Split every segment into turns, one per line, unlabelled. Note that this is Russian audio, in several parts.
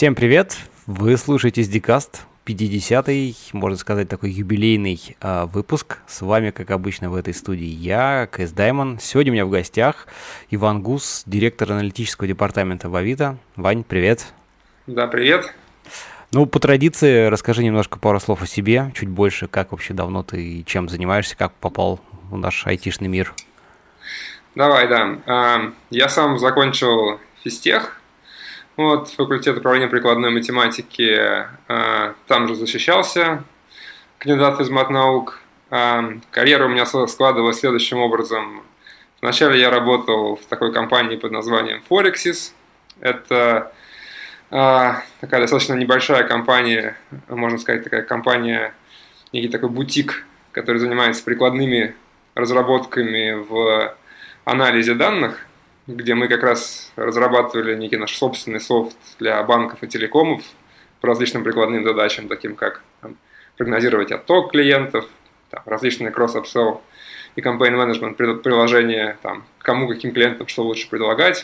Всем привет! Вы слушаете SDCast, 50-й, можно сказать, такой юбилейный выпуск. С вами, как обычно, в этой студии я, КС Даймон. Сегодня у меня в гостях Иван Гус, директор аналитического департамента в Авито. Вань, привет!
Да, привет!
Ну, по традиции, расскажи немножко пару слов о себе, чуть больше, как вообще давно ты чем занимаешься, как попал в наш айтишный мир.
Давай, да. Я сам закончил физтех, факультет управления прикладной математики, там же защищался, кандидат физмат-наук. Карьера у меня складывалась следующим образом. Вначале я работал в такой компании под названием Forexis. Это такая достаточно небольшая компания, можно сказать, такая компания, некий такой бутик, который занимается прикладными разработками в анализе данных, где мы как раз разрабатывали некий наш собственный софт для банков и телекомов по различным прикладным задачам, таким как прогнозировать отток клиентов, различные кросс-апселл и campaign-менеджмент приложения, кому, каким клиентам что лучше предлагать.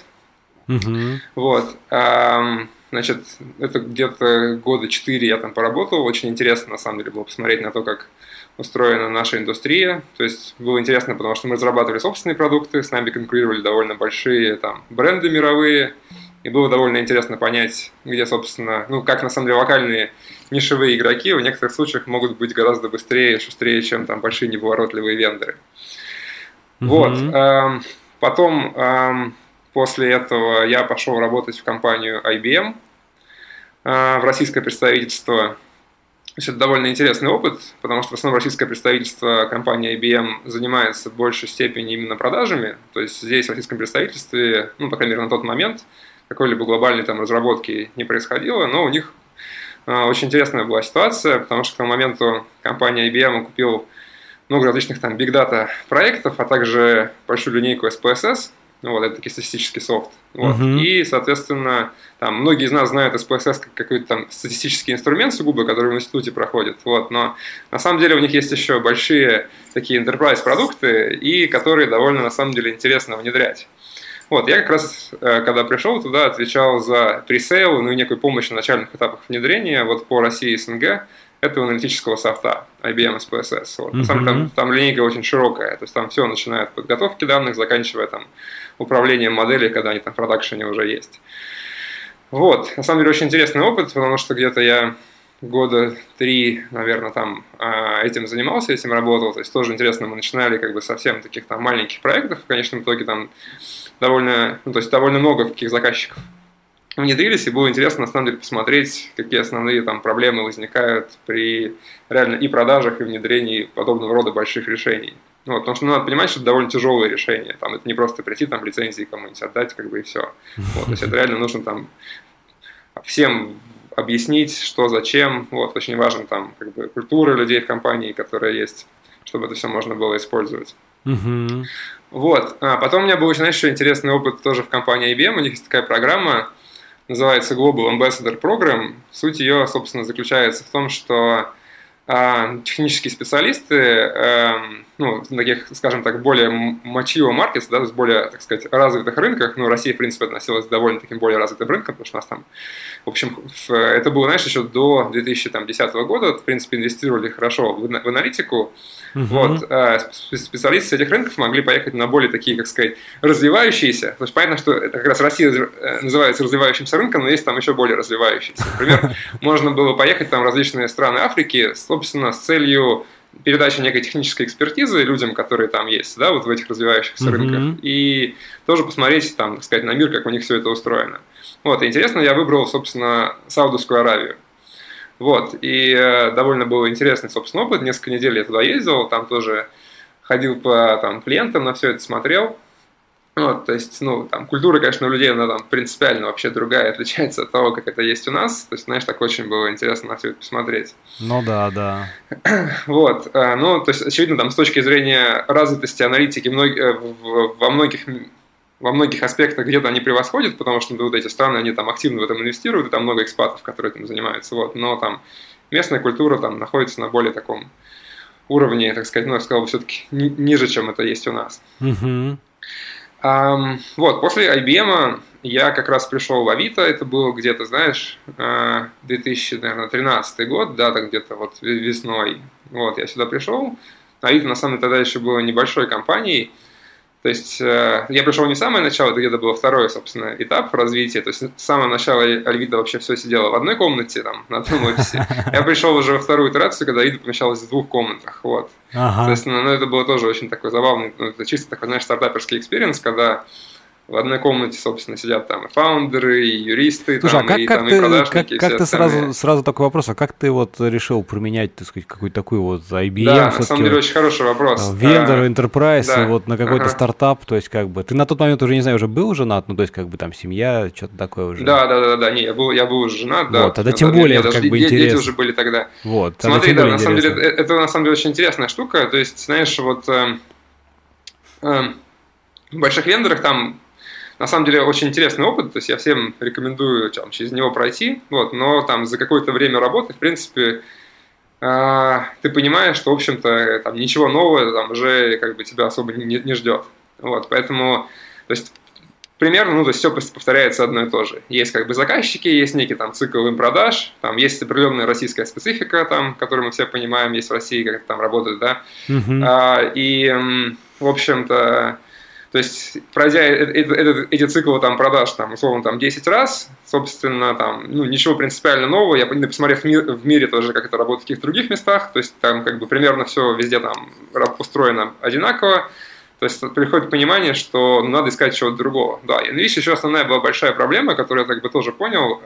Значит, это где-то года 4 я там поработал. Очень интересно, на самом деле, было посмотреть на то, как устроена наша индустрия. То есть было интересно, потому что мы разрабатывали собственные продукты, с нами конкурировали довольно большие бренды мировые, и было довольно интересно понять, где, собственно, как на самом деле локальные нишевые игроки в некоторых случаях могут быть гораздо быстрее и шустрее, чем большие неповоротливые вендоры. Потом, после этого я пошел работать в компанию IBM, в российское представительство. То есть это довольно интересный опыт, потому что в основном российское представительство компании IBM занимается в большей степени именно продажами. То есть здесь в российском представительстве, по крайней мере на тот момент, какой-либо глобальной разработки не происходило, но у них очень интересная была ситуация, потому что к тому моменту компания IBM купила много различных big data проектов, а также большую линейку SPSS. Это такой статистический софт. И, соответственно, многие из нас знают SPSS как какой-то статистический инструмент сугубо, который в институте проходит. Но на самом деле у них есть еще большие такие enterprise продукты, и которые довольно на самом деле интересно внедрять. Я как раз, когда пришел туда, отвечал за пресейл, и некую помощь на начальных этапах внедрения по России и СНГ этого аналитического софта IBM SPSS. На самом деле там линейка очень широкая, то есть там все начиная от подготовки данных, заканчивая управлением моделей, когда они в продакшене уже есть. На самом деле очень интересный опыт, потому что где-то я года 3, наверное, этим занимался, этим работал. То есть тоже интересно, мы начинали совсем таких маленьких проектов, в конечном итоге довольно много каких заказчиков внедрились, и было интересно, на самом деле, посмотреть, какие основные проблемы возникают при реально и продажах, и внедрении подобного рода больших решений. Потому что надо понимать, что это довольно тяжелое решение. Это не просто прийти, лицензии кому-нибудь отдать, и все. То есть это реально нужно всем объяснить, что, зачем. Очень важна культура людей в компании, которая есть, чтобы это все можно было использовать. Потом у меня был, еще интересный опыт тоже в компании IBM. У них есть такая программа, называется Global Ambassador Program. Суть ее, собственно, заключается в том, что технические специалисты на таких, скажем так, более mature markets, то есть более, так сказать, развитых рынках, Россия, в принципе, относилась к довольно таким более развитым рынкам, потому что у нас в общем, это было, еще до 2010 года, в принципе, инвестировали хорошо в аналитику. Специалисты с этих рынков могли поехать на более такие, как сказать, развивающиеся. То есть понятно, что это как раз Россия называется развивающимся рынком, но есть еще более развивающиеся. Например, можно было поехать в различные страны Африки, собственно, с целью передачи некой технической экспертизы людям, которые там есть, в этих развивающихся рынках, и тоже посмотреть, так сказать, на мир, как у них все это устроено. И интересно, я выбрал, собственно, Саудовскую Аравию. И довольно был интересный, собственно, опыт. Несколько недель я туда ездил, там тоже ходил по клиентам, на все это смотрел. То есть, культура, конечно, у людей, она принципиально вообще другая, отличается от того, как это есть у нас. То есть, знаешь, так очень было интересно на все это посмотреть.
Да.
То есть, очевидно, с точки зрения развитости аналитики во многих аспектах где-то они превосходят, потому что эти страны, они активно в этом инвестируют, и там много экспатов, которые этим занимаются. Но местная культура находится на более таком уровне, так сказать, я сказал бы, все-таки ниже, чем это есть у нас. После IBM я как раз пришел в Авито, это было где-то, знаешь, 2013 год, да, так где-то вот весной. Вот, я сюда пришел. Авито, на самом деле, тогда еще было небольшой компанией. То есть я пришел не в самое начало, это где-то был второй, собственно, этап развития. То есть с самого начала Авито вообще все сидело в одной комнате, там, на одном офисе. Я пришел уже во вторую итерацию, когда Авито помещалось в 2 комнатах. Вот. Соответственно, ну, это было тоже очень такой забавный, ну, это чисто такой, знаешь, стартаперский экспириенс, когда в одной комнате, собственно, сидят там и фаундеры, и юристы,
слушай,
там, и продажники.
Как ты сразу такой вопрос, а как ты вот решил применять, так сказать, какую-то такую вот IBM?
Да, на самом деле очень хороший вопрос.
Вендор, enterprise,
да.
И вот на какой-то стартап, то есть как бы, ты на тот момент уже, не знаю, уже был женат, ну то есть как бы там семья, что-то такое уже?
Да, не, я был уже женат, да.
Вот, тогда тем более это как бы интересно.
Дети уже были тогда.
Вот,
смотри, да, на самом деле, это на самом деле очень интересная штука, то есть, знаешь, вот в больших вендорах там на самом деле очень интересный опыт, то есть я всем рекомендую там, через него пройти, вот, но там за какое-то время работы, в принципе, ты понимаешь, что, в общем-то, там, ничего нового там, уже как бы тебя особо не ждет. Вот, поэтому, то есть, примерно, ну, то есть все повторяется одно и то же. Есть как бы заказчики, есть некий там цикл им продаж, там есть определенная российская специфика, там, которую мы все понимаем, есть в России, как это там работает, да, в общем-то, то есть, пройдя эти циклы там, продаж, там, условно, там, 10 раз, собственно, там, ну, ничего принципиально нового, я посмотрев в мире тоже, как это работает в каких-то других местах, то есть, там, как бы, примерно все везде там устроено одинаково, то есть, приходит понимание, что надо искать чего-то другого. Да, и, видишь, еще основная была большая проблема, которую я, как бы, тоже понял,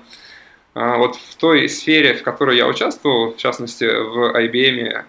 вот в той сфере, в которой я участвовал, в частности, в IBM,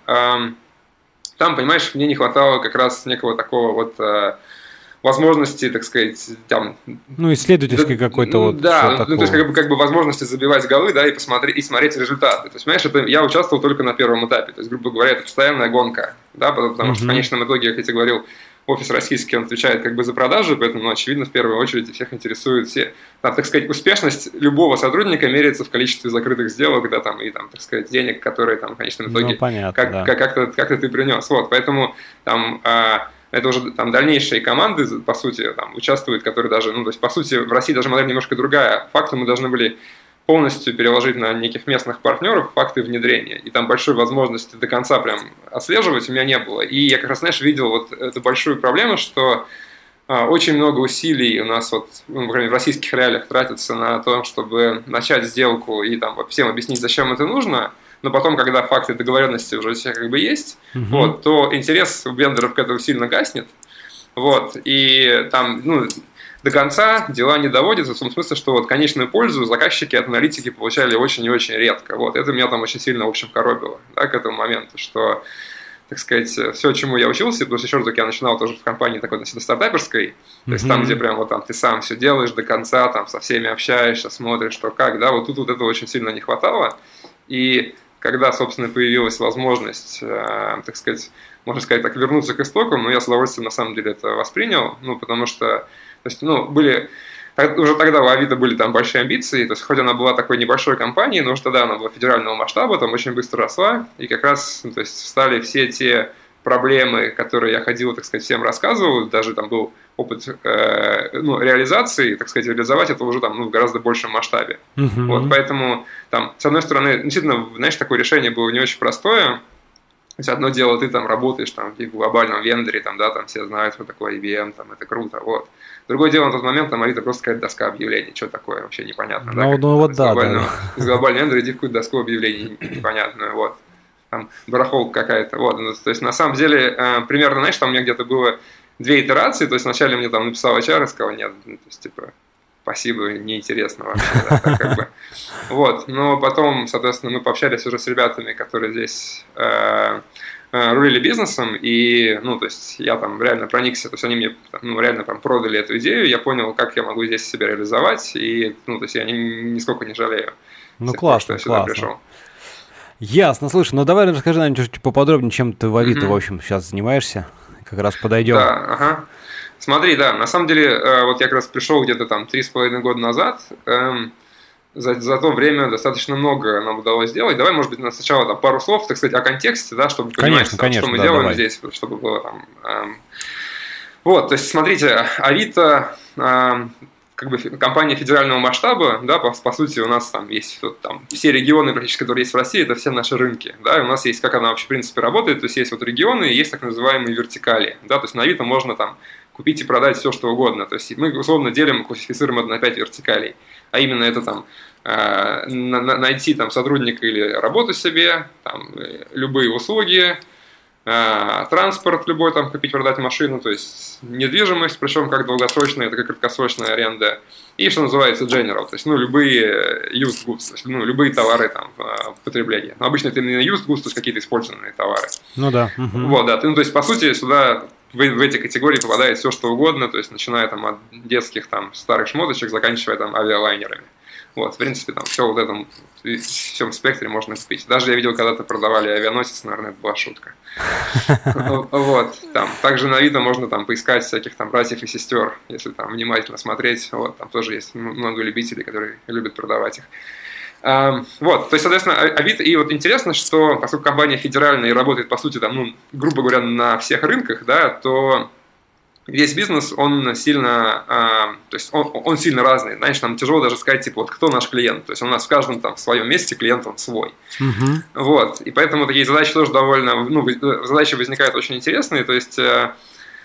там, понимаешь, мне не хватало как раз некого такого вот возможности, так сказать, там...
Ну, исследовательской какой-то вот...
Да, ну, то есть как бы возможности забивать голы, да, и смотреть результаты. То есть, понимаешь, это я участвовал только на первом этапе. То есть, грубо говоря, это постоянная гонка, да, потому что в конечном итоге, как я тебе говорил, офис российский, он отвечает как бы за продажи, поэтому, ну, очевидно, в первую очередь всех интересует все... Там, так сказать, успешность любого сотрудника меряется в количестве закрытых сделок, да, там, и, там, так сказать, денег, которые, там, в конечном итоге, как-то ты принес. Вот, поэтому, там... Это уже там дальнейшие команды, по сути, там, участвуют, которые даже, ну, то есть, по сути, в России даже модель немножко другая. Факты мы должны были полностью переложить на неких местных партнеров, факты внедрения. И там большой возможности до конца прям отслеживать у меня не было. И я как раз, знаешь, видел вот эту большую проблему, что очень много усилий у нас вот, ну, в российских реалиях тратится на то, чтобы начать сделку и там всем объяснить, зачем это нужно. Но потом, когда факты договоренности уже у тебя как бы есть, вот, то интерес у вендоров к этому сильно гаснет. Вот, и там, ну, до конца дела не доводятся, в том смысле, что вот конечную пользу заказчики от аналитики получали очень и очень редко. Вот, это меня там очень сильно, в общем, коробило, да, к этому моменту, что, так сказать, все, чему я учился, потому что еще раз таки я начинал тоже в компании такой относительно стартаперской, то есть там, где прям вот там ты сам все делаешь до конца, там со всеми общаешься, смотришь, что как, да, вот тут вот этого очень сильно не хватало. И когда, собственно, появилась возможность, так сказать, можно сказать так, вернуться к истокам, но я с удовольствием на самом деле это воспринял, ну, потому что, то есть, ну, уже тогда у Авито были там большие амбиции, то есть, хоть она была такой небольшой компанией, но уже тогда она была федерального масштаба, там очень быстро росла, и как раз, ну, то есть, встали все те проблемы, которые я ходил, так сказать, всем рассказывал, даже там был опыт реализации, так сказать, реализовать это уже там, ну, в гораздо большем масштабе. Вот, поэтому там, с одной стороны, действительно, знаешь, такое решение было не очень простое. То есть одно дело, ты там работаешь там, в глобальном вендоре, там, да, там все знают, что такое IBM, там, это круто, вот. Другое дело, на тот момент там Авито просто какая-то доска объявлений, что такое, вообще непонятно.
Ну, да, вот да.
Из глобального вендора иди в какую-то доску объявлений непонятную, вот. Там барахолка какая-то, вот. Ну, то есть, на самом деле, примерно, знаешь, там у меня где-то было 2 итерации, то есть, вначале мне там написал HR и сказал, нет, ну, то есть, типа, спасибо, неинтересно вообще, да, так, как бы. Вот, но потом, соответственно, мы пообщались уже с ребятами, которые здесь рулили бизнесом, и, ну, то есть, я там реально проникся, то есть, они мне, ну, реально там продали эту идею, я понял, как я могу здесь себя реализовать, и, ну, то есть, я нисколько не жалею.
Ну, классно,
что я сюда пришел.
Ясно, слушай, ну давай расскажи нам чуть поподробнее, чем ты в Авито, в общем, сейчас занимаешься, как раз подойдем.
Да, ага. Смотри, да, на самом деле, вот я как раз пришел где-то там 3,5 года назад, за то время достаточно много нам удалось сделать. Давай, может быть, сначала там пару слов, так сказать, о контексте, да, чтобы понимать, что мы делаем давай. Здесь, чтобы было там... Вот, то есть, смотрите, Авито... как бы компания федерального масштаба, да, по сути, у нас там есть вот, там, все регионы, практически, которые есть в России, это все наши рынки, да, и у нас есть, как она вообще, в принципе, работает, то есть есть вот регионы и есть так называемые вертикали, да, то есть на Авито можно там купить и продать все, что угодно, то есть мы, условно, делим, классифицируем это на 5 вертикалей, а именно это там найти там сотрудника или работу себе, там, любые услуги, транспорт любой, там, купить, продать машину, то есть недвижимость, причем как долгосрочная, так и краткосрочная аренда, и что называется general, то есть, ну, любые used goods, то есть, ну, любые товары там потребления. Но обычно это именно used goods, то есть какие-то использованные товары.
Ну да.
Вот, да, ну, то есть, по сути, сюда в эти категории попадает все, что угодно, то есть, начиная там от детских там старых шмоточек, заканчивая там авиалайнерами. Вот, в принципе, там все вот в этом всем спектре можно купить. Даже я видел, когда-то продавали авианосец, наверное, это была шутка. Вот, там. Также на Авито можно там поискать всяких там братьев и сестер, если там внимательно смотреть. Вот, там тоже есть много любителей, которые любят продавать их. Вот, то есть, соответственно, Авито, и вот интересно, что поскольку компания федеральная и работает, по сути, там, ну, грубо говоря, на всех рынках, да, то весь бизнес, он сильно, то есть он сильно разный. Знаешь, нам тяжело даже сказать, типа, вот кто наш клиент. То есть у нас в каждом там в своем месте клиент, он свой. Вот, и поэтому такие задачи тоже довольно, ну, задачи возникают очень интересные. То есть в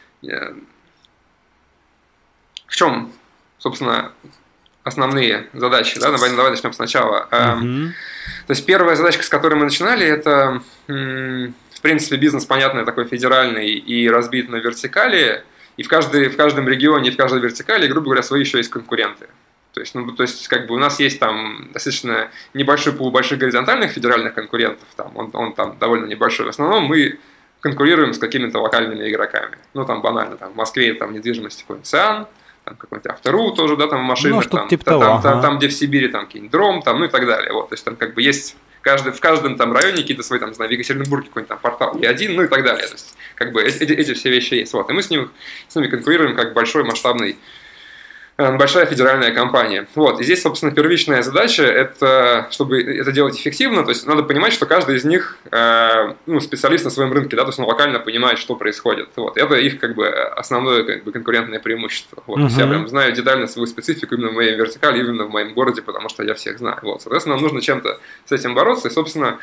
чем, собственно, основные задачи, да, давай начнем сначала. То есть первая задачка, с которой мы начинали, это, в принципе, бизнес, понятный, такой федеральный и разбит на вертикали. И в каждом регионе, и в каждой вертикали, грубо говоря, свои еще есть конкуренты. То есть, ну, то есть как бы у нас есть там достаточно небольшой пул больших горизонтальных федеральных конкурентов, там, он там довольно небольшой. В основном мы конкурируем с какими-то локальными игроками. Ну, там банально, там в Москве там недвижимость какой-нибудь Циан, там какой-нибудь Автору тоже, да, там машины, ну, там, типа там, где в Сибири, там какие-нибудь Дром, там, ну и так далее. Вот, то есть там как бы есть в каждом там районе какие-то свои, там, не знаю, в Екатеринбурге какой-нибудь там портал E1, ну и так далее. То есть как бы эти все вещи есть. Вот, и мы с ними конкурируем как большой масштабный, большая федеральная компания. Вот, и здесь, собственно, первичная задача, это, чтобы это делать эффективно, то есть надо понимать, что каждый из них, ну, специалист на своем рынке, да, то есть он локально понимает, что происходит. Вот, это их, как бы, основное, как бы, конкурентное преимущество. Вот, я прям знаю детально свою специфику именно в моей вертикали, именно в моем городе, потому что я всех знаю. Вот, соответственно, нам нужно чем-то с этим бороться, и, собственно,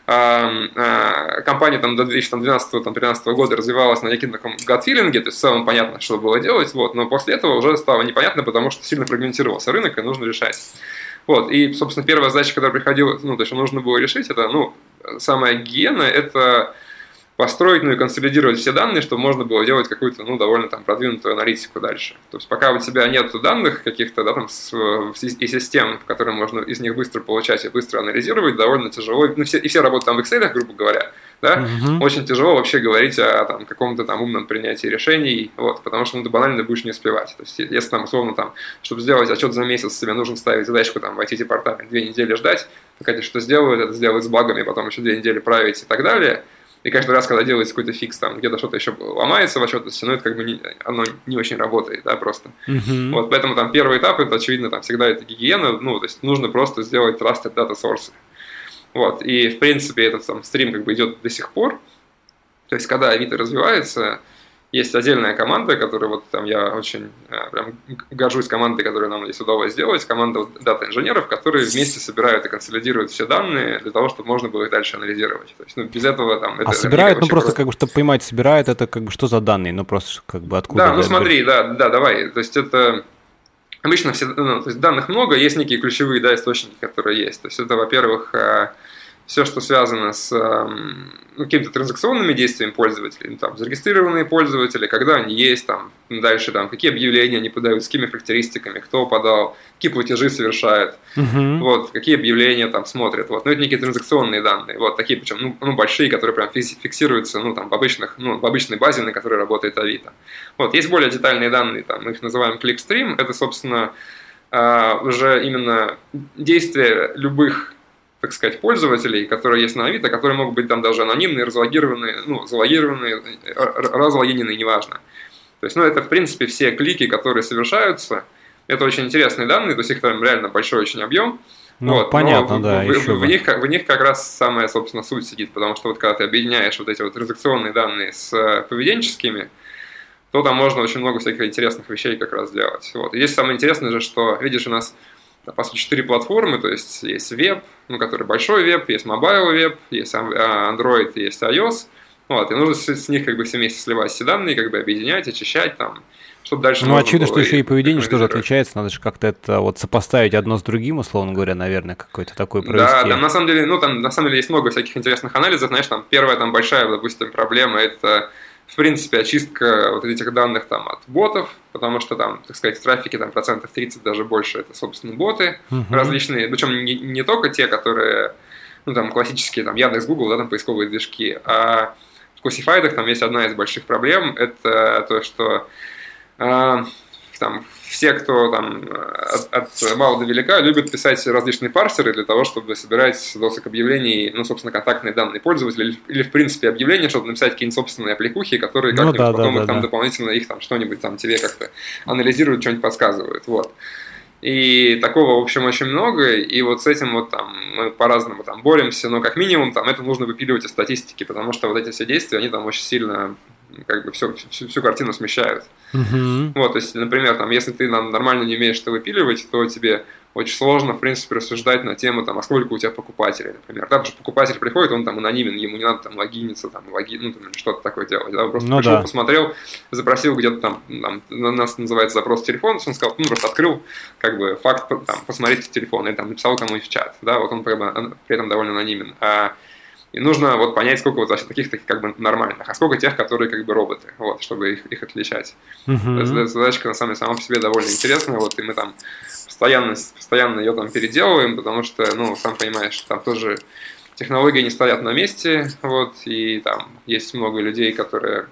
компания там до 2012-2013 года развивалась на неком таком gut-филинге, то есть в целом понятно, что было делать, вот, но после этого уже стало непонятно, потому что сильно фрагментировался рынок, и нужно решать. Вот, и, собственно, первая задача, которая приходила, ну, то есть нужно было решить, это, ну, самая гигиена, это построить, ну и консолидировать все данные, чтобы можно было делать какую-то, ну, довольно там продвинутую аналитику дальше. То есть пока у тебя нет данных каких-то, да, там, и систем, которые можно из них быстро получать и быстро анализировать, довольно тяжело. Ну, все работают там в Excel, грубо говоря, да, очень тяжело вообще говорить о там, каком-то там умном принятии решений, вот, потому что, ну, ты банально будешь не успевать. То есть если там, условно, там, чтобы сделать отчет за месяц, тебе нужно ставить задачку там в IT-департамент 2 недели ждать, пока тебе что сделают, это сделают с багами, потом еще 2 недели править и так далее. И каждый раз, когда делается какой-то фикс, там где-то что-то еще ломается в отчетности, но это как бы оно не очень работает, да, просто. Вот, поэтому там первый этап, это очевидно, там всегда это гигиена, ну, то есть нужно просто сделать trusted data source. Вот, и в принципе этот там стрим как бы идет до сих пор. То есть когда Авито развивается, есть отдельная команда, которая вот там я очень прям горжусь командой, которую нам здесь удалось сделать, команда дата-инженеров, которые вместе собирают и консолидируют все данные для того, чтобы можно было их дальше анализировать. То есть, ну, без этого там...
А собирают, ну просто как бы, чтобы понимать, собирают это как бы что за данные, ну просто как бы откуда...
Да, ну смотри, да, давай, то есть это... Обычно все, ну, то есть данных много, есть некие ключевые, да, источники, которые есть. То есть это, во-первых, все, что связано с какими-то транзакционными действиями пользователей, ну, там, зарегистрированные пользователи, когда они есть, там, дальше, там, какие объявления они подают, с какими характеристиками, кто подал, какие платежи совершают, вот, какие объявления там смотрят, вот, ну, это некие транзакционные данные, вот, такие, причем, ну, большие, которые прям фиксируются, ну, там, в обычной базе, на которой работает Авито. Вот, есть более детальные данные, там, мы их называем clickstream, это, собственно, уже именно действия любых, так сказать, пользователей, которые есть на Авито, которые могут быть там даже анонимные, разлогированные, ну, залогированные, разлогиненные, неважно. То есть, ну, это, в принципе, все клики, которые совершаются. Это очень интересные данные, то есть их там реально большой очень объем.
Ну, вот, понятно, да.
В них как раз самая, собственно, суть сидит, потому что вот когда ты объединяешь вот эти вот транзакционные данные с поведенческими, то там можно очень много всяких интересных вещей как раз делать. Вот. И здесь самое интересное же, что, видишь, у нас, по сути, 4 платформы, то есть веб, который большой веб, есть mobile веб, есть Android, есть iOS. Вот, и нужно с них как бы все вместе сливать все данные, как бы объединять, очищать там, чтобы дальше
Ну, очевидно, что еще и поведение что же отличается, надо же как-то это вот сопоставить одно с другим, условно говоря, наверное, какой-то такой провести.
Да, на самом деле, там на самом деле есть много всяких интересных анализов, знаешь, там первая там большая, допустим, проблема – это, в принципе, очистка вот этих данных там от ботов, потому что там, так сказать, в трафике там 30% даже больше это, собственно, боты различные, причем не только те, которые, там классические, там Яндекс, Google, да, там поисковые движки, а в классифайдах там есть одна из больших проблем, это то, что там все, кто там от мала до велика, любят писать различные парсеры для того, чтобы собирать досок объявлений, собственно, контактные данные пользователя или в принципе, объявления, чтобы написать какие-нибудь собственные аппликухи, которые как-нибудь потом их там дополнительно их там что-нибудь там тебе как-то анализируют, что-нибудь подсказывают, вот. И такого, в общем, очень много, и вот с этим вот там мы по-разному там боремся, но как минимум там это нужно выпиливать из статистики, потому что вот эти все действия, они там очень сильно как бы всю картину смещают. Вот, то есть, например, там, если ты нормально не умеешь это выпиливать, то тебе очень сложно, в принципе, рассуждать на тему, там, а сколько у тебя покупателей, например. Да, потому что покупатель приходит, он там анонимен, ему не надо там логиниться, там, что-то такое делать. Да? Он просто пришел, посмотрел, запросил где-то там, у нас называется запрос телефона, он сказал, просто открыл, как бы, факт, там, посмотреть телефон, или там написал кому-нибудь в чат, да, вот он при этом довольно анонимен. И нужно вот понять, сколько вот вообще таких как бы нормальных, а сколько тех, которые как бы роботы, вот, чтобы их отличать. Эта задачка на самом деле сама по себе довольно интересная, вот, и мы там постоянно ее там переделываем, потому что, сам понимаешь, там тоже технологии не стоят на месте, вот, и там есть много людей, которым,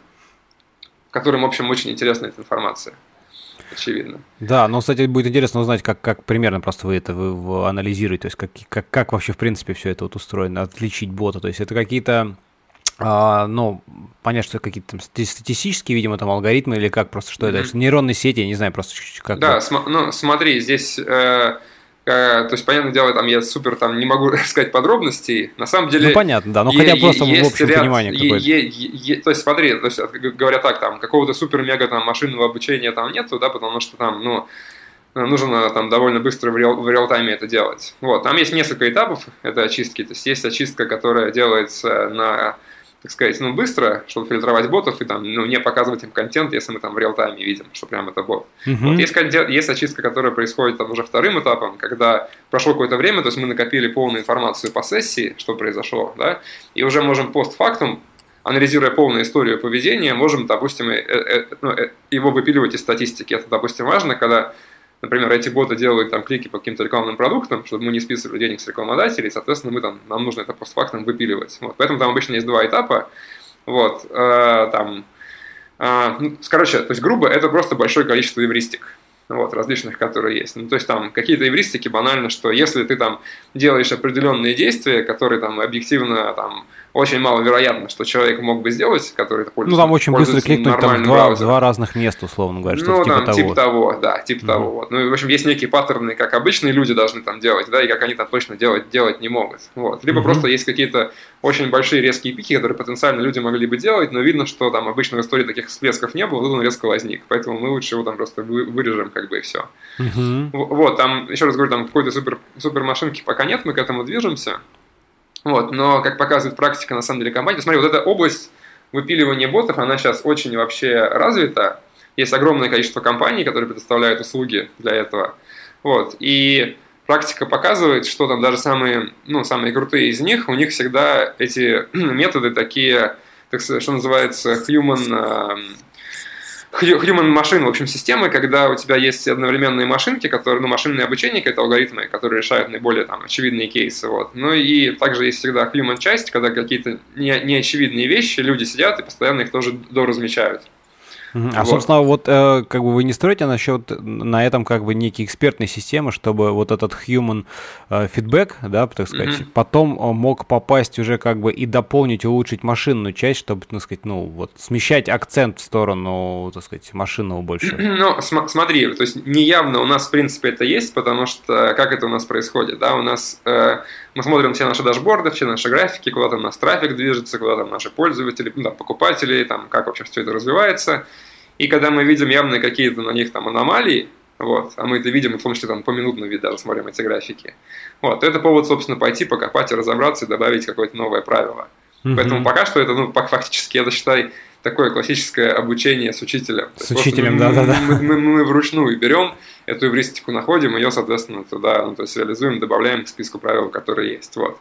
в общем, очень интересна эта информация. Очевидно.
Да, кстати, будет интересно узнать, как примерно просто вы это анализируете, то есть как вообще в принципе все это вот устроено, отличить бота, то есть это какие-то, понятно, что это какие-то там статистические, видимо, там алгоритмы или как, просто что это, нейронные сети, я не знаю, просто как.
Да, смотри, здесь... То есть, понятное дело, там я супер там не могу сказать подробностей. На самом деле...
понятно, да, хотя просто в общем понимании какое-то.
То есть, смотри, говоря так, там, какого-то супер-мега там машинного обучения там нету, да, потому что там, нужно там довольно быстро в реал-тайме это делать. Вот, там есть несколько этапов этой очистки. То есть очистка, которая делается на, так сказать, быстро, чтобы фильтровать ботов и там, не показывать им контент, если мы там в реал-тайме видим, что прям это бот. Вот, есть очистка, которая происходит там уже вторым этапом, когда прошло какое-то время, то есть мы накопили полную информацию по сессии, что произошло, да, и уже можем постфактум, анализируя полную историю поведения, можем, допустим, его выпиливать из статистики. Это, допустим, важно, когда, например, эти боты делают там клики по каким-то рекламным продуктам, чтобы мы не списывали денег с рекламодателей, соответственно, нам нужно это постфактум выпиливать. Вот. Поэтому там обычно есть два этапа. Вот, то есть грубо, это просто большое количество эвристик. Вот, различных, которые есть. То есть там какие-то эвристики банально, что если ты там делаешь определенные действия, которые там объективно там очень маловероятно, что человек мог бы сделать, который это пользуется.
Там очень быстро кликнуть там в два разных места, условно говоря, что-то
типа того. Вот. В общем, есть некие паттерны, как обычные люди должны там делать, да, и как они там точно делать не могут. Вот. Либо просто есть какие-то очень большие резкие пики, которые потенциально люди могли бы делать, но видно, что там обычно в истории таких всплесков не было, тут он резко возник. Поэтому мы лучше его там просто вырежем, как бы, и все. Вот, там, еще раз говорю, там какой-то супер машинки пока нет, мы к этому движемся. Вот, но, как показывает практика, на самом деле, компании, смотри, вот эта область выпиливания ботов, она сейчас очень вообще развита. Есть огромное количество компаний, которые предоставляют услуги для этого. Вот, и практика показывает, что там даже самые крутые из них, у них всегда эти методы такие, что называется, human-машин, в общем, системы, когда у тебя есть одновременные машинки, которые, машинное обучение, какие-то алгоритмы, которые решают наиболее там очевидные кейсы, вот. И также есть всегда human часть, когда какие-то неочевидные вещи, люди сидят и постоянно их тоже доразмечают.
А, собственно, вот как бы вы не строите на этом как бы некие экспертные системы, чтобы вот этот human feedback, да, так сказать, потом мог попасть уже как бы и дополнить, улучшить машинную часть, чтобы, так сказать, смещать акцент в сторону, так сказать, машинного больше.
Смотри, то есть неявно у нас, в принципе, это есть, потому что как это у нас происходит, да, у нас мы смотрим все наши дашборды, все наши графики, куда там наш трафик движется, куда там наши пользователи, покупатели, там, как вообще все это развивается. И когда мы видим явно какие-то на них там аномалии, вот, а мы это видим, в том числе там поминутно вид даже смотрим эти графики, вот, то это повод, собственно, пойти, покопать и разобраться, и добавить какое-то новое правило. Поэтому пока что это, ну, фактически, это, считай, такое классическое обучение с учителем.
С учителем, да-да-да.
Мы вручную берем эту эвристику, находим, ее, соответственно, туда, ну, то есть реализуем, добавляем к списку правил, которые есть. Вот.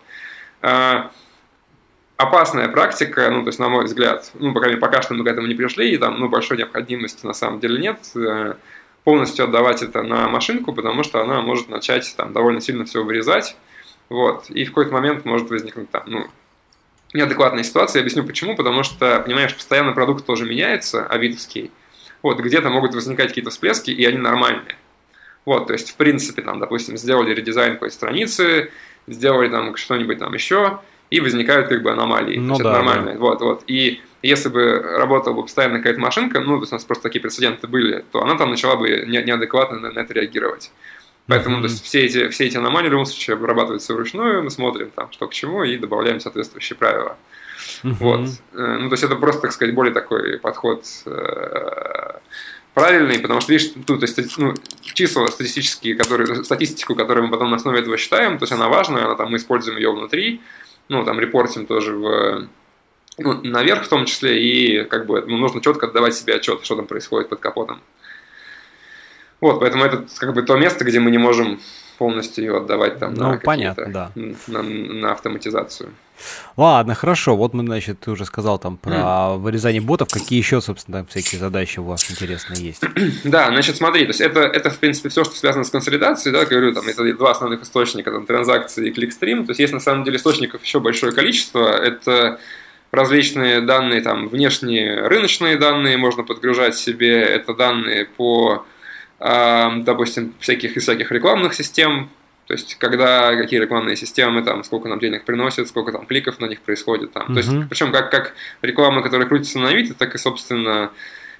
Опасная практика, ну, то есть, на мой взгляд, ну, по крайней мере, пока что мы к этому не пришли, и там, ну, большой необходимости на самом деле нет, полностью отдавать это на машинку, потому что она может начать там довольно сильно все вырезать, вот, и в какой-то момент может возникнуть там, ну, неадекватная ситуация. Я объясню почему. Потому что, понимаешь, постоянно продукт тоже меняется, авитовский. Вот, где-то могут возникать какие-то всплески, и они нормальные. Вот, то есть, в принципе, там, допустим, сделали редизайн какой-то страницы, сделали там что-нибудь там еще, и возникают как бы аномалии.
Ну,
то есть,
да,
это нормально.
да.
Вот. И если бы работала бы постоянно какая-то машинка, ну, то есть у нас просто такие прецеденты были, то она там начала бы неадекватно на это реагировать. Поэтому то есть, все эти аномалии в любом случае обрабатываются вручную, мы смотрим там, что к чему, и добавляем соответствующие правила. Вот. Ну, то есть это просто, так сказать, более такой подход правильный, потому что, видишь, то есть, ну, числа статистические, статистику, которую мы потом на основе этого считаем, то есть она важная, она, там, мы используем ее внутри, ну, там, репортим тоже наверх в том числе, и как бы нужно четко отдавать себе отчет, что там происходит под капотом. Вот, поэтому это как бы то место, где мы не можем полностью ее отдавать там,
на
автоматизацию.
Ладно, хорошо. Вот мы, значит, ты уже сказал там про вырезание ботов. Какие еще, собственно, всякие задачи у вас интересные есть?
Да, значит, смотри, то есть это в принципе все, что связано с консолидацией, да, говорю, там это два основных источника, там транзакции и кликстрим. То есть есть на самом деле источников еще большое количество. Это различные данные, там внешние рыночные данные можно подгружать себе. Это данные по, допустим, из всяких рекламных систем, то есть какие рекламные системы, там, сколько нам денег приносят, сколько там кликов на них происходит. Там. То есть, причем как реклама, которая крутится на Авито, так и, собственно,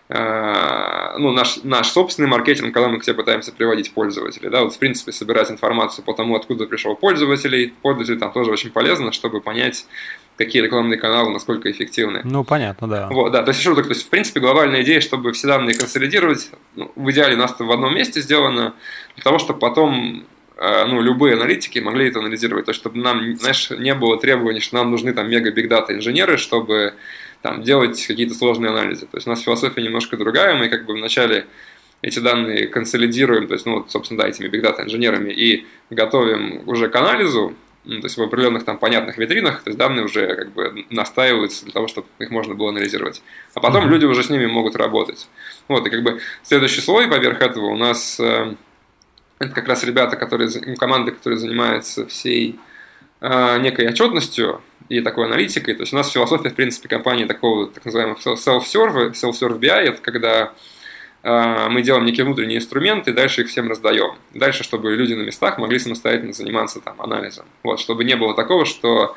наш собственный маркетинг, когда мы к себе пытаемся приводить пользователей. Да, вот, в принципе, собирать информацию по тому, откуда пришел пользователь там тоже очень полезно, чтобы понять, какие рекламные каналы, насколько эффективны.
Ну, понятно, да.
Вот, да, то есть, то есть, в принципе, глобальная идея, чтобы все данные консолидировать, в идеале у нас это в одном месте сделано, для того, чтобы потом любые аналитики могли это анализировать, то есть, чтобы нам, знаешь, не было требований, что нам нужны там мега-биг-дата инженеры, чтобы там делать какие-то сложные анализы. То есть, у нас философия немножко другая, мы как бы вначале эти данные консолидируем, то есть, собственно, да, этими биг-дата инженерами и готовим уже к анализу, то есть в определенных там понятных витринах, то есть данные уже как бы настаиваются для того, чтобы их можно было анализировать. А потом люди уже с ними могут работать. Вот, и как бы следующий слой поверх этого у нас это как раз ребята, команды, которые занимаются всей некой отчетностью и такой аналитикой. То есть у нас философия, в принципе, компании такого так называемого self-serve BI, это когда мы делаем некие внутренние инструменты и дальше их всем раздаем. Дальше, чтобы люди на местах могли самостоятельно заниматься там анализом. Вот, чтобы не было такого, что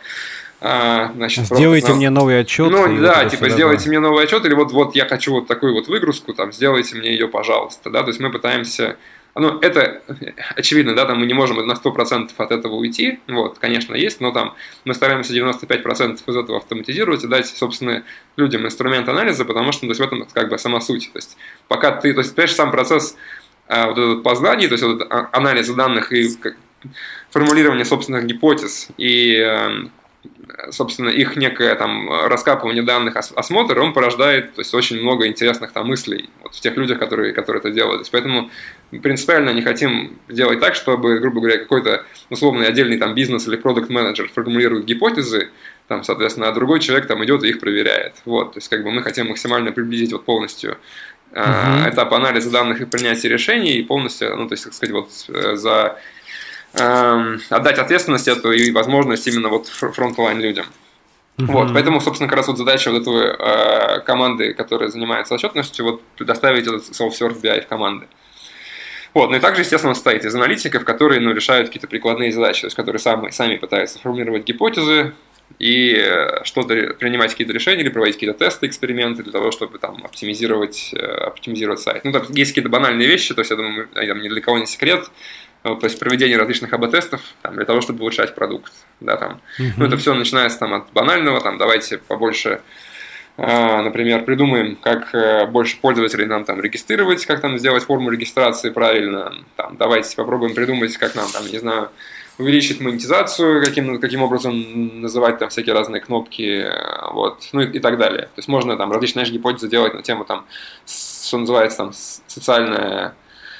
сделайте мне новый отчет.
Ну да, типа сделайте мне новый отчет, или вот я хочу вот такую вот выгрузку, там, сделайте мне ее, пожалуйста. Да? То есть мы пытаемся. Это очевидно, да, там мы не можем на 100% от этого уйти, вот, конечно, есть, но там мы стараемся 95% из этого автоматизировать и дать, собственно, людям инструмент анализа, потому что, то есть, в этом как бы сама суть. То есть, пока ты, то есть, понимаешь, сам процесс вот этот познаний, то есть, вот этот анализа данных и формулирование собственных гипотез и собственно, их некое там раскапывание данных, осмотр, он порождает, то есть, очень много интересных там мыслей вот, в тех людях, которые это делают. Поэтому принципиально не хотим делать так, чтобы, грубо говоря, какой-то условный отдельный там бизнес или продакт-менеджер формулирует гипотезы, там, соответственно, а другой человек там идет и их проверяет. Вот, то есть, как бы мы хотим максимально приблизить вот полностью этап анализа данных и принятия решений, и полностью, то есть, так сказать, вот отдать ответственность эту и возможность именно вот фронтлайн людям. Вот, поэтому, собственно, как раз вот задача вот этой команды, которая занимается отчетностью, вот предоставить этот self-serve BI в команды. Вот, ну и также, естественно, состоит из аналитиков, которые решают какие-то прикладные задачи, то есть которые сами пытаются формулировать гипотезы и что-то принимать какие-то решения или проводить какие-то тесты, эксперименты для того, чтобы там оптимизировать сайт. Ну, там есть какие-то банальные вещи, то есть, я думаю, ни для кого не секрет. То есть проведение различных АБ-тестов для того, чтобы улучшать продукт. Да, там. Ну, это все начинается там, от банального, там, давайте побольше например, придумаем, как больше пользователей нам там регистрировать, как там сделать форму регистрации правильно, там, давайте попробуем придумать, как нам там, не знаю, увеличить монетизацию, каким образом называть там всякие разные кнопки, вот, ну и так далее. То есть можно там различные гипотезы делать на тему там, что называется там социальная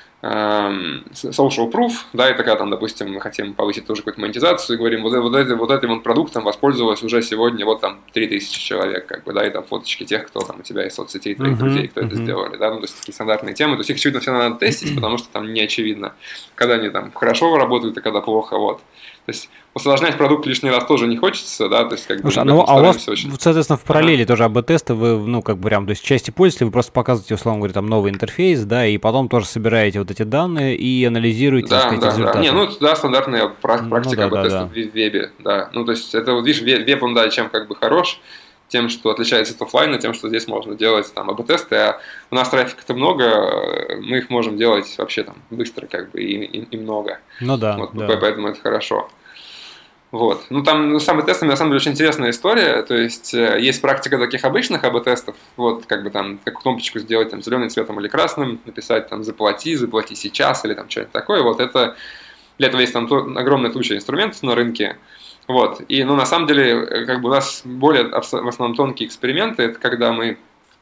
social proof, да, это когда там, допустим, мы хотим повысить тоже какую-то монетизацию и говорим, вот этим продуктом воспользовалось уже сегодня вот там 3000 человек, как бы, да, и там фоточки тех, кто там у тебя из соцсетей, твоих друзей, кто это сделали, да, ну, то есть такие стандартные темы, то есть их, очевидно, все надо тестить, потому что там не очевидно, когда они там хорошо работают и когда плохо, вот. То есть усложнять продукт лишний раз тоже не хочется, да, то есть как бы...
Слушай, ну, а у вас, соответственно, в параллели тоже АБ-тесты вы, ну, как бы прям, то есть части пользователей вы просто показываете, условно говоря, там новый интерфейс, да, и потом тоже собираете вот эти данные и анализируете, так сказать, результаты.
Да, не, ну, да, стандартная практика АБ-тестов в вебе, да, ну, то есть это, вот видишь, веб, он, да, чем как бы хорош, тем, что отличается от офлайна, тем, что здесь можно делать там АБ-тесты, а у нас трафика-то много, мы их можем делать вообще там быстро, как бы, и много.
Ну да,
вот,
да.
Поэтому это хорошо. Вот. Ну, там с АБ-тестами, на самом деле, очень интересная история, то есть есть практика таких обычных АБ-тестов, вот, как бы там, как кнопочку сделать там зеленым цветом или красным, написать там заплати сейчас, или там что-нибудь такое, вот, это, для этого есть там огромная туча инструментов на рынке. Вот. И, ну, на самом деле, как бы у нас более, в основном, тонкие эксперименты, это когда мы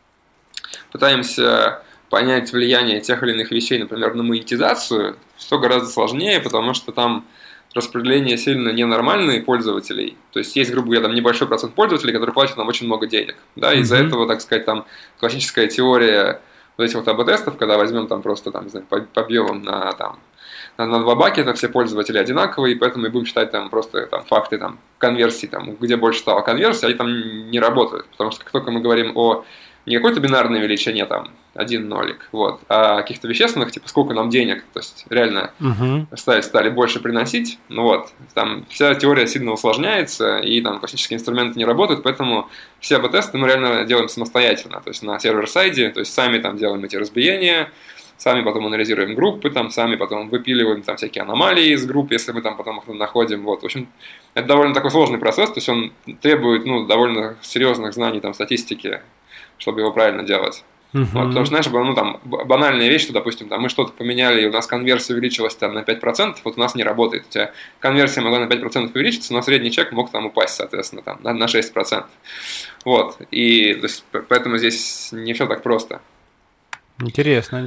пытаемся понять влияние тех или иных вещей, например, на монетизацию, все гораздо сложнее, потому что там распределение сильно ненормальные пользователей. То есть есть, грубо говоря, там небольшой процент пользователей, которые платят нам очень много денег. Да, из-за этого, так сказать, там классическая теория вот этих вот АБ-тестов, когда возьмем там просто, там, не знаю, побьем на два бакета, все пользователи одинаковые, и поэтому мы будем считать там просто там, факты там, конверсии, там, где больше стало конверсии, они там не работают. Потому что как только мы говорим о не какой-то бинарной величине, там, один нолик, вот, а каких-то вещественных, типа, сколько нам денег, то есть, реально стали больше приносить, ну вот, там, вся теория сильно усложняется, и там классические инструменты не работают, поэтому все АБ-тесты мы реально делаем самостоятельно, то есть, на сервер-сайде, то есть, сами там делаем эти разбиения, сами потом анализируем группы, там, сами потом выпиливаем там всякие аномалии из групп, если мы там потом их находим, вот, в общем, это довольно такой сложный процесс, то есть, он требует, ну, довольно серьезных знаний, там, статистики, чтобы его правильно делать. Вот, потому что, знаешь, ну, там, банальная вещь, что, допустим, там, мы что-то поменяли, и у нас конверсия увеличилась там, на 5%, вот у нас не работает. У тебя конверсия могла на 5% увеличиться, но средний чек мог там упасть, соответственно, там, на 6%. Вот, и то есть, поэтому здесь не все так просто.
Интересно.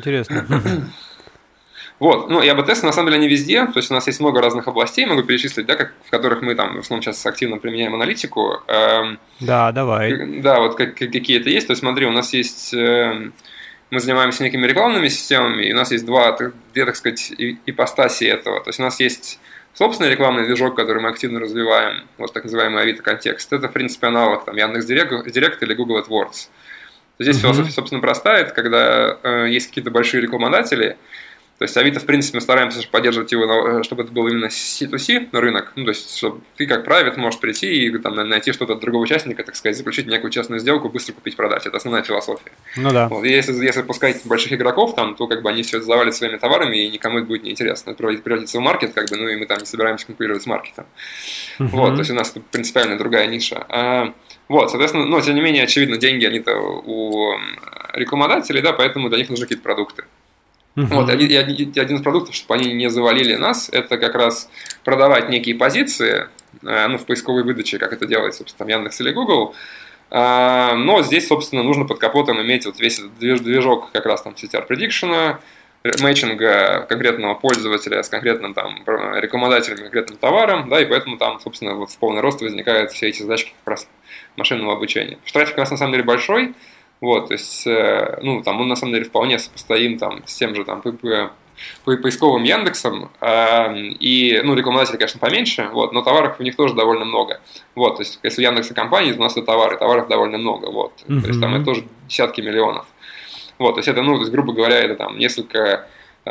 Вот, ну и АБ-тесты, на самом деле, они везде, то есть у нас есть много разных областей, могу перечислить, да, в которых мы там в основном сейчас активно применяем аналитику.
Да, давай.
Да, вот какие это есть, то есть смотри, у нас есть, мы занимаемся некими рекламными системами, и у нас есть две, так сказать, ипостаси этого, то есть у нас есть собственный рекламный движок, который мы активно развиваем, вот так называемый Авито контекст, это, в принципе, аналог там Яндекс.Директ или Google AdWords. Здесь философия, собственно, простая, это когда есть какие-то большие рекламодатели. То есть Авито, в принципе, мы стараемся поддерживать его, чтобы это был именно C2C рынок, ну, то есть, чтобы ты как private можешь прийти и там, найти что-то от другого участника, так сказать, заключить некую частную сделку, быстро купить, продать. Это основная философия.
Ну да.
Вот. И если пускать больших игроков, там, то как бы они все это завалят своими товарами, и никому это будет неинтересно. Это превратится в маркет, как бы, ну и мы там не собираемся конкурировать с маркетом. Вот, то есть у нас тут принципиально другая ниша. Вот, соответственно, но тем не менее, очевидно, деньги они-то у рекламодателей, да, поэтому для них нужны какие-то продукты. Вот, один из продуктов, чтобы они не завалили нас, это как раз продавать некие позиции, ну, в поисковой выдаче, как это делает, собственно, Яндекс или Google. Но здесь, собственно, нужно под капотом иметь вот весь этот движок как раз там CTR Prediction, мэчинга конкретного пользователя с конкретным там рекламодателем, конкретным товаром, да, и поэтому там, собственно, вот в полный рост возникают все эти задачки как раз машинного обучения. Трафик у нас на самом деле большой. Вот, то есть, ну, там он на самом деле вполне сопоставим там, с тем же там, поисковым Яндексом, и, ну, рекламодатели, конечно, поменьше, вот, но товаров у них тоже довольно много. Вот, то есть, если у Яндекса компании, то у нас это товаров довольно много, вот, то есть, там это тоже десятки миллионов. Вот, то есть, это, ну, то есть, грубо говоря, это там несколько,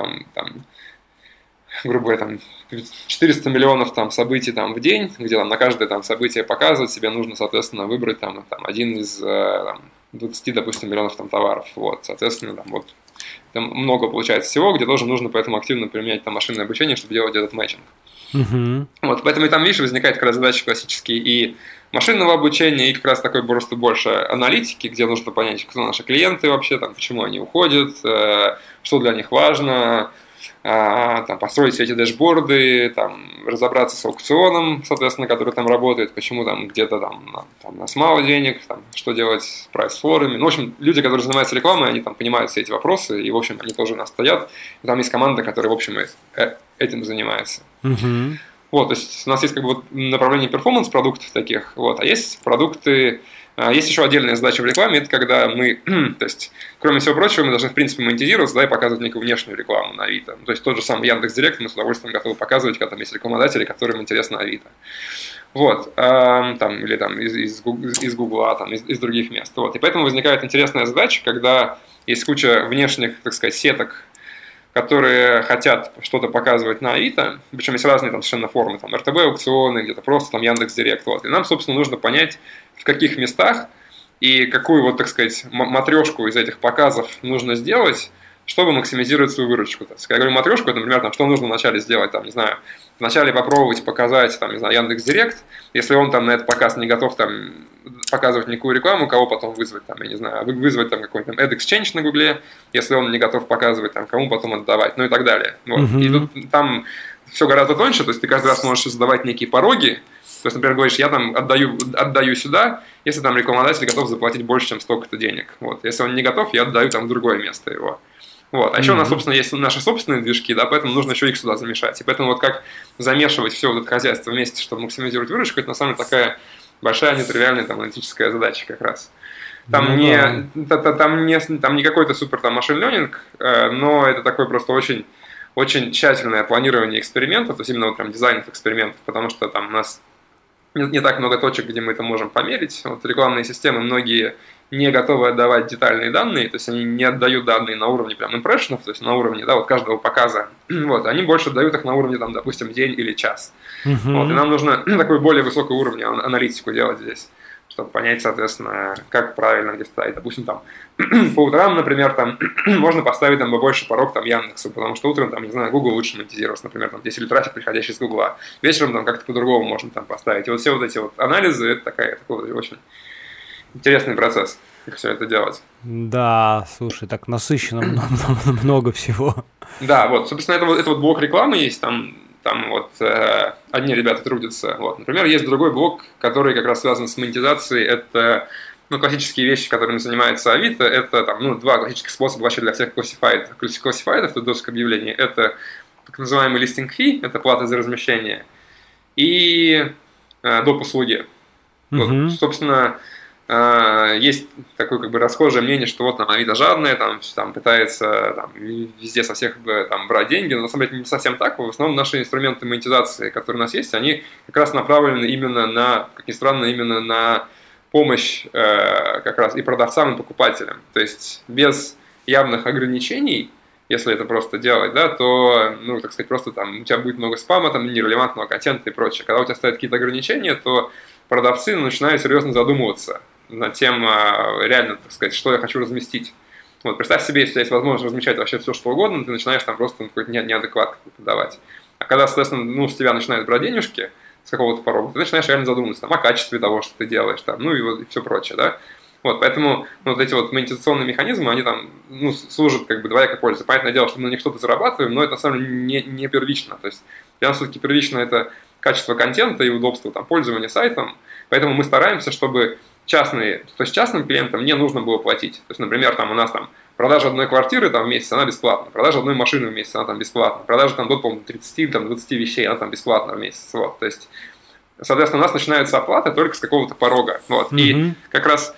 грубо говоря, там 400 миллионов там событий там в день, где там на каждое там событие показывать, себе нужно, соответственно, выбрать там один из там, 20, допустим, миллионов там товаров. Вот, соответственно, там вот там много получается всего, где тоже нужно поэтому активно применять там машинное обучение, чтобы делать этот матчинг. Вот, поэтому и там, видишь, возникает как раз задачи классические и машинного обучения, и как раз такой просто больше аналитики, где нужно понять, кто наши клиенты вообще, там, почему они уходят, что для них важно, там, построить все эти дэшборды, там, разобраться с аукционом, соответственно, который там работает, почему там где-то там у нас мало денег, там, что делать с прайс-флорами. Ну, в общем, люди, которые занимаются рекламой, они там понимают все эти вопросы, и, в общем, они тоже у нас стоят. И там есть команда, которая, в общем, этим занимается. Вот, то есть у нас есть как бы вот направление перформанс-продуктов таких, вот, а есть продукты, есть еще отдельная задача в рекламе, это когда мы, то есть, кроме всего прочего, мы должны, в принципе, монетизироваться, да, и показывать некую внешнюю рекламу на Авито. То есть тот же самый Яндекс.Директ мы с удовольствием готовы показывать, когда там есть рекламодатели, которым интересно Авито. Вот, там, или там из Гугла, там, из других мест. Вот. И поэтому возникает интересная задача, когда есть куча внешних, так сказать, сеток, которые хотят что-то показывать на Авито, причем есть разные там совершенно формы, там РТБ-аукционы, где-то просто там Яндекс.Директ. Вот. И нам, собственно, нужно понять, в каких местах и какую вот, так сказать, матрешку из этих показов нужно сделать, чтобы максимизировать свою выручку. То есть, когда я говорю матрешку, это, например, там, что нужно вначале сделать, там, не знаю, вначале попробовать показать, там, не знаю, Яндекс.Директ, если он там на этот показ не готов там показывать никакую рекламу, кого потом вызвать, там, я не знаю, вызвать там какой-то AdExchange на Гугле, если он не готов показывать, там, кому потом отдавать, ну и так далее. Вот. И тут там все гораздо тоньше, то есть ты каждый раз можешь задавать некие пороги, то есть, например, говоришь, я там отдаю сюда, если там рекламодатель готов заплатить больше, чем столько-то денег. Вот. Если он не готов, я отдаю там в другое место его. Вот. А еще у нас, собственно, есть наши собственные движки, да, поэтому нужно еще их сюда замешать. И поэтому вот как замешивать все вот это хозяйство вместе, чтобы максимизировать выручку, это на самом деле такая большая нетривиальная там аналитическая задача как раз. Там, не какой-то супер там машин ленинг, но это такое просто очень, очень тщательное планирование экспериментов, то есть именно вот прям дизайн экспериментов, потому что там у нас не так много точек, где мы это можем померить. Вот рекламные системы многие не готовы отдавать детальные данные, то есть они не отдают данные на уровне прям импрессионов, то есть на уровне, да, вот каждого показа. Вот, они больше отдают их на уровне, там, допустим, день или час. Вот, и нам нужно такой более высокого уровня аналитику делать здесь, чтобы понять, соответственно, как правильно где ставить. Допустим, там, по утрам, например, там, можно поставить там побольше порог там, Яндексу, потому что утром, там, не знаю, Google лучше монетизировался, например, там, если трафик, приходящий из Гугла. Вечером там как-то по-другому можно там поставить. И вот все вот эти вот анализы, это такой очень интересный процесс, как все это делать.
Да, слушай, так насыщенно много всего.
Да, вот, собственно, это вот блок рекламы есть, там вот одни ребята трудятся. Вот. Например, есть другой блок, который как раз связан с монетизацией. Это классические вещи, которыми занимается Авито. Это там, два классических способа вообще для всех классифайдов, то доступ к объявлению. Это так называемый листинг фи, это плата за размещение, и доп. Услуги. Вот, собственно, есть такое как бы расхожее мнение, что вот там Авито жадное, там пытается там, везде со всех там, брать деньги, но на самом деле не совсем так. В основном наши инструменты монетизации, которые у нас есть, они как раз направлены именно на, как ни странно, именно на помощь как раз и продавцам, и покупателям. То есть без явных ограничений, если это просто делать, да, то, так сказать, просто там у тебя будет много спама, там нерелевантного контента и прочее. Когда у тебя стоят какие-то ограничения, то продавцы начинают серьезно задумываться над тем, реально, так сказать, что я хочу разместить. Вот, представь себе, если у тебя есть возможность размещать вообще все, что угодно, ты начинаешь там просто какой-то неадекват давать. А когда, соответственно, с тебя начинают брать денежки с какого-то порога, ты начинаешь реально задумываться там, о качестве того, что ты делаешь, там, и все прочее, да. Вот, поэтому вот эти вот монетизационные механизмы, они там, служат как бы двоякой пользе. Понятное дело, что мы на них что-то зарабатываем, но это на самом деле не первично. То есть для нас все-таки первично это качество контента и удобство там, пользования сайтом, поэтому мы стараемся, чтобы частным клиентам не нужно было платить. То есть, например, там у нас там продажа одной квартиры там, в месяц, она бесплатна, продажа одной машины в месяц, она там бесплатна, продажа там до, по-моему, 30-20 вещей, она там бесплатна в месяц. Вот. То есть, соответственно, у нас начинаются оплаты только с какого-то порога. Вот. И как раз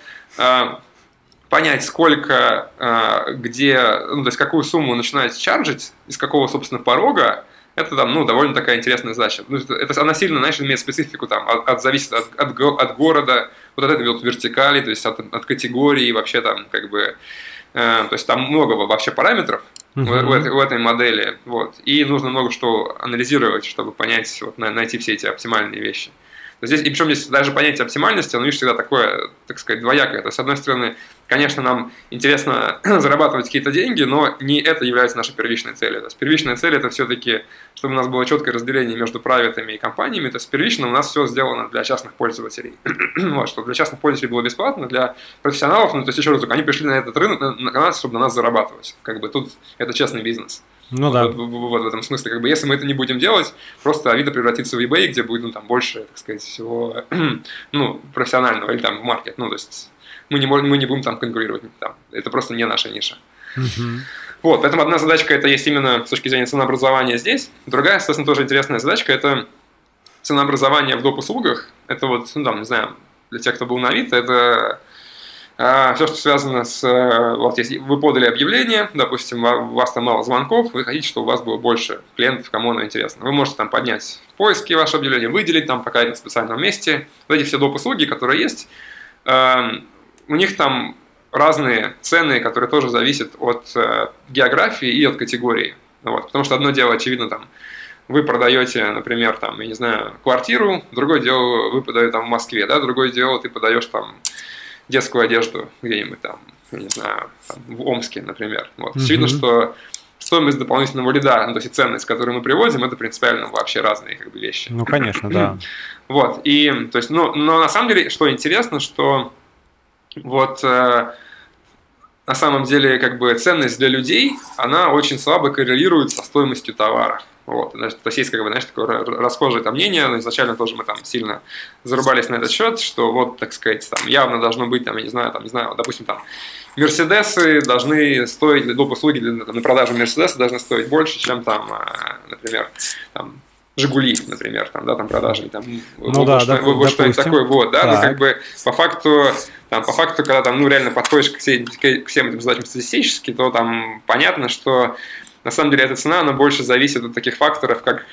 понять, сколько, где, то есть какую сумму начинать чарджить, из какого, собственно, порога, это там, довольно такая интересная задача. Она сильно, знаешь, имеет специфику, там, зависит от города, вот от этой вот вертикали, то есть от категории, вообще там, как бы, то есть там много вообще параметров в этой модели, вот, и нужно много что анализировать, чтобы понять, вот, найти все эти оптимальные вещи. Здесь, и причем здесь даже понятие оптимальности, оно, видишь, всегда такое, так сказать, двоякое. То есть, с одной стороны, конечно, нам интересно зарабатывать какие-то деньги, но не это является нашей первичной целью. То есть первичная цель – это все-таки, чтобы у нас было четкое разделение между правитами и компаниями. То есть первично у нас все сделано для частных пользователей. Вот, чтобы для частных пользователей было бесплатно, для профессионалов, ну, то есть еще раз, они пришли на этот рынок, на нас, чтобы на нас зарабатывать. Как бы тут это честный бизнес.
Ну да.
Вот в этом смысле, как бы, если мы это не будем делать, просто Авито превратится в eBay, где будет, ну, там, больше, так сказать, всего, ну, профессионального, или там в маркет, ну, то есть мы не будем там конкурировать, там, это просто не наша ниша. Вот, поэтому одна задачка это есть именно с точки зрения ценообразования здесь, другая, соответственно, тоже интересная задачка, это ценообразование в доп. Услугах, это вот, ну, там, не знаю, для тех, кто был на Авито, это... все, что связано с... Вот, если вы подали объявление, допустим, у вас там мало звонков, вы хотите, чтобы у вас было больше клиентов, кому оно интересно. Вы можете там поднять в поиске ваше объявление, выделить там пока на специальном месте. Вот эти все доп. Услуги, которые есть, у них там разные цены, которые тоже зависят от географии и от категории. Вот, потому что одно дело, очевидно, там, вы продаете, например, там, я не знаю, квартиру, другое дело, вы продаете там в Москве, да, другое дело, ты подаешь там детскую одежду где-нибудь там, я не знаю, там, в Омске, например. Вот. Очевидно, что стоимость дополнительного лида, ну, то есть ценность, которую мы приводим, это принципиально вообще разные как бы, вещи.
Ну, конечно, да.
Вот, и, то есть, ну, но на самом деле, что интересно, что вот на самом деле, как бы, ценность для людей, она очень слабо коррелирует со стоимостью товара. Вот. То есть как бы, знаешь, такое расхожее там мнение, но изначально тоже мы там сильно зарубались на этот счет, что вот, так сказать, там явно должно быть, там, я не знаю, допустим, там, Мерседесы должны стоить, доп. Услуги на продажу Мерседеса должны стоить больше, чем там, например, там, Жигули, например, там, да, там продажи, там,
ну, да,
вот что-нибудь такое, вот, да, но как бы по факту, когда там, ну, реально подходишь к всем этим задачам статистически, то там понятно, что на самом деле эта цена, она больше зависит от таких факторов, как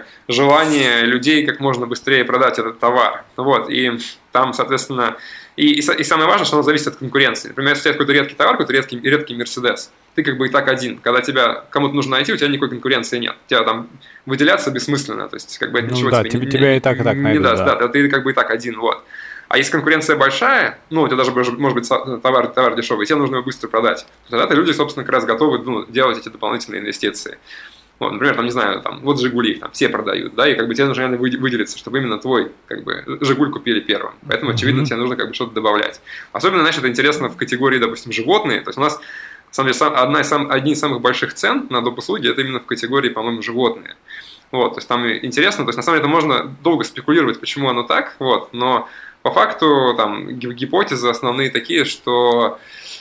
желание людей как можно быстрее продать этот товар. Вот, и там, соответственно, и самое важное, что оно зависит от конкуренции. Например, если у тебя какой-то редкий товар, какой-то редкий Мерседес, ты как бы и так один. Когда тебя кому-то нужно найти, у тебя никакой конкуренции нет. Тебя там выделяться бессмысленно, то есть как бы это ничего
да,
тебе
тебя и так
не даст. Да, ты как бы и так один, вот. А если конкуренция большая, ну, у тебя даже может быть товар дешевый, тебе нужно его быстро продать, тогда люди, собственно, как раз готовы делать эти дополнительные инвестиции. Вот, например, там, не знаю, там, вот Жигули, там, все продают, да, и как бы тебе нужно выделиться, чтобы именно твой, как бы, Жигуль купили первым. Поэтому, очевидно, тебе нужно как бы что-то добавлять. Особенно, знаешь, это интересно в категории, допустим, животные. То есть у нас, на самом деле, одни из самых больших цен на доп. Услуги, это именно в категории, по-моему, животные. Вот, то есть там интересно, то есть на самом деле это можно долго спекулировать, почему оно так, вот, но по факту там гипотезы основные такие, что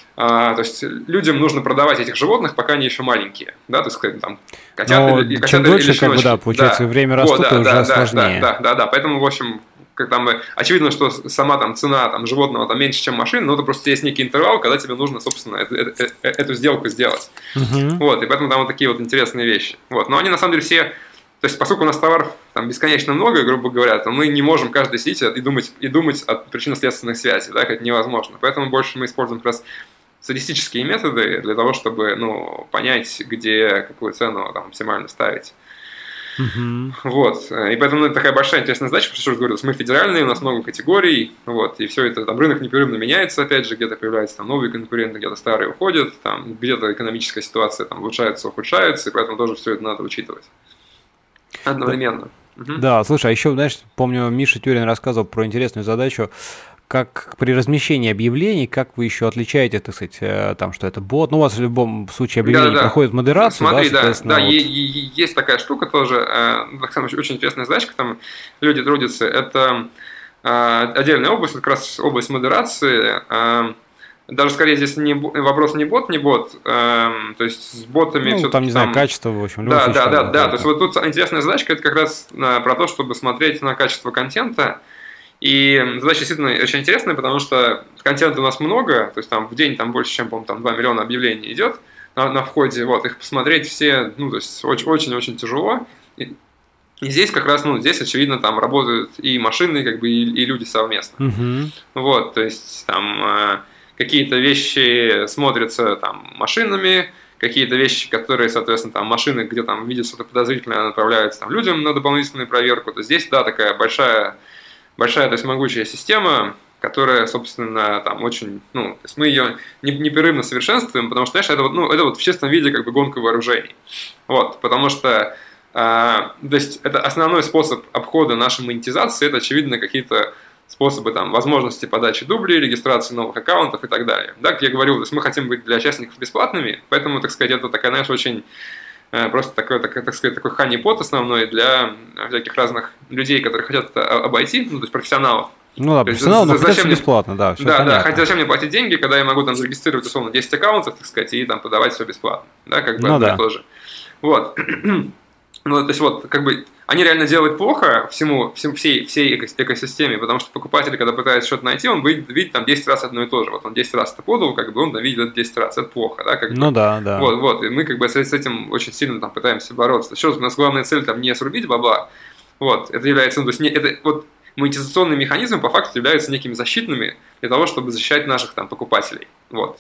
то есть людям нужно продавать этих животных, пока они еще маленькие, да, то есть там котята или
чем дольше, как бы, да, получается, время растут, то уже сложнее.
Да, поэтому, в общем, как там, очевидно, что сама там цена там, животного там меньше, чем машины, но это просто есть некий интервал, когда тебе нужно, собственно, эту сделку сделать. Вот, и поэтому там вот такие вот интересные вещи. Вот, но они на самом деле все... То есть, поскольку у нас товаров там бесконечно много, грубо говоря, то мы не можем каждый сидеть и думать о причинно-следственных связей, да, это невозможно. Поэтому больше мы используем как раз статистические методы для того, чтобы, ну, понять, где какую цену там оптимально ставить. Вот. И поэтому это такая большая интересная задача, потому что, говорю, мы федеральные, у нас много категорий, вот, и все это, там, рынок непрерывно меняется, опять же, где-то появляются там новые конкуренты, где-то старые уходят, там, где-то экономическая ситуация там улучшается, ухудшается, и поэтому тоже все это надо учитывать. Одновременно.
Да, слушай, а еще, знаешь, помню, Миша Тюрин рассказывал про интересную задачу, как при размещении объявлений, как вы еще отличаете, так сказать, там, что это бот, ну, у вас в любом случае объявление проходит модерацию,
смотри,
да,
да, есть такая штука тоже, очень интересная задачка, там люди трудятся, это отдельная область, как раз область модерации. Даже скорее здесь вопрос не бот, то есть с ботами...
Ну, там, не знаю, качество, в общем.
Да, то есть вот тут интересная задачка, это как раз про то, чтобы смотреть на качество контента, и задача действительно очень интересная, потому что контента у нас много, то есть там в день там больше, чем, по-моему, там 2 миллиона объявлений идет на входе, вот, их посмотреть все, ну, то есть очень-очень тяжело, и здесь как раз, ну, здесь, очевидно, там работают и машины, как бы, и люди совместно. Вот, то есть там... Какие-то вещи смотрятся там машинами, какие-то вещи, которые, соответственно, там машины, где там видят что-то подозрительное, направляются там людям на дополнительную проверку. То здесь, да, такая большая большая, то есть могучая система, которая, собственно, там очень, ну, то есть мы ее непрерывно совершенствуем, потому что, знаешь, это вот, ну, это вот в чистом виде как бы гонка вооружений. Вот, потому что, то есть это основной способ обхода нашей монетизации, это, очевидно, какие-то способы там, возможности подачи дублей, регистрации новых аккаунтов и так далее. Да, как я говорил, то есть мы хотим быть для участников бесплатными, поэтому, так сказать, это такая, знаешь, очень просто такой, так сказать, такой хани-пот основной для всяких разных людей, которые хотят это обойти, ну, то есть профессионалов.
Ну да, профессионал, но хотят бесплатно, да, все понятно.
Да, хотя зачем мне платить деньги, когда я могу там зарегистрировать, условно, 10 аккаунтов, так сказать, и там подавать все бесплатно, да, как бы
ну,
одно
да.
и то же. Вот. Ну, то есть вот, как бы, они реально делают плохо всей экосистеме, потому что покупатель, когда пытается что-то найти, он видит там 10 раз одно и то же. Вот он 10 раз это подал, как бы он там видит это 10 раз. Это плохо, да? Как бы.
Ну да, да.
Вот, и мы как бы с этим очень сильно там пытаемся бороться. Еще у нас главная цель там не срубить бабла, вот, это является, ну, то есть, это вот монетизационные механизмы по факту являются некими защитными для того, чтобы защищать наших там покупателей. Вот.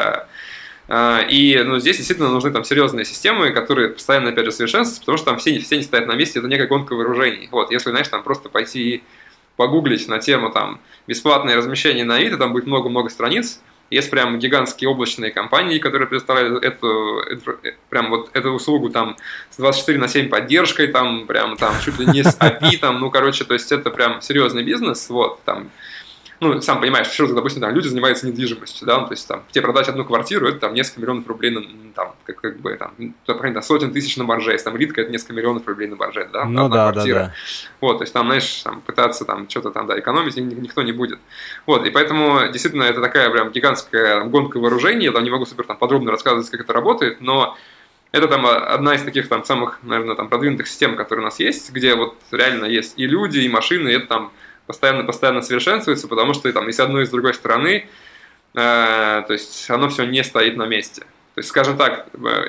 И, ну, здесь действительно нужны там серьезные системы, которые постоянно, опять же, совершенствуются, потому что там все не стоят на месте, это некая гонка вооружений. Вот, если, знаешь, там просто пойти и погуглить на тему там бесплатное размещение на Авито, там будет много-много страниц. Есть прям гигантские облачные компании, которые предоставляют прям вот эту услугу там с 24/7 поддержкой, там прям там чуть ли не с API, там, ну, короче, то есть это прям серьезный бизнес, вот, там. Ну, сам понимаешь, что, допустим, там люди занимаются недвижимостью, да, ну, то есть там тебе продать одну квартиру, это там несколько миллионов рублей, там, как бы, там, сотен тысяч на марже, если там ритка, это несколько миллионов рублей на марже, да,
ну,
одна
да,
квартира.
Да.
Вот, то есть там, знаешь, там, пытаться там что-то там, да, экономить никто не будет. Вот, и поэтому, действительно, это такая прям гигантская там, гонка вооружений, я там не могу супер там подробно рассказывать, как это работает, но это там одна из таких там самых, наверное, там продвинутых систем, которые у нас есть, где вот реально есть и люди, и машины, и это там постоянно совершенствуется, потому что там и с одной, и с другой стороны, то есть оно все не стоит на месте. То есть, скажем так,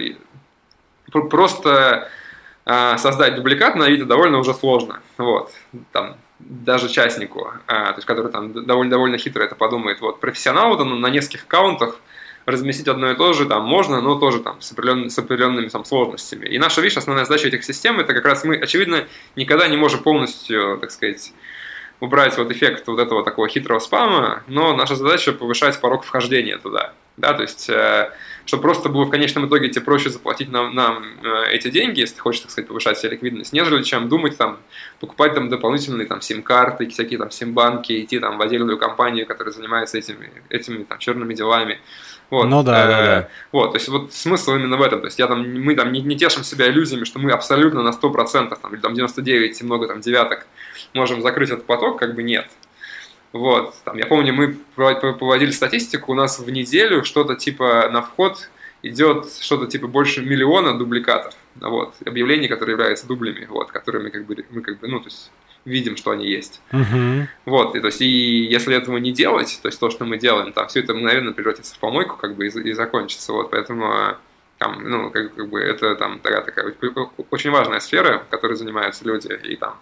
просто создать дубликат на Авито довольно уже сложно. Вот. Там, даже частнику, то есть, который там довольно хитро это подумает. Вот. Профессионалу там, на нескольких аккаунтах разместить одно и то же там можно, но тоже там с определенными там, сложностями. И наша, видишь, основная задача этих систем, это как раз мы, очевидно, никогда не можем полностью, так сказать, убрать вот эффект вот этого такого хитрого спама, но наша задача повышать порог вхождения туда. Да, то есть, чтобы просто было в конечном итоге тебе проще заплатить нам эти деньги, если ты хочешь, так сказать, повышать себе ликвидность, нежели чем думать там, покупать там дополнительные там сим-карты, всякие там сим-банки, идти там в отдельную компанию, которая занимается этими там черными делами. Вот.
Ну да.
Вот, то есть вот смысл именно в этом. То есть мы там не тешим себя иллюзиями, что мы абсолютно на 100% там, или там 99 и много там девяток можем закрыть этот поток, как бы нет. Вот, там, я помню, мы проводили статистику, у нас в неделю что-то типа на вход идет что-то типа больше 1 миллиона дубликатов, вот, объявлений, которые являются дублями, вот, которые мы как бы, ну, то есть видим, что они есть. Вот, и, то есть, и если этого не делать, то есть то, что мы делаем, там все это мгновенно превратится в помойку, как бы, и закончится, вот, поэтому там, ну, как бы это там такая очень важная сфера, которой занимаются люди, и там.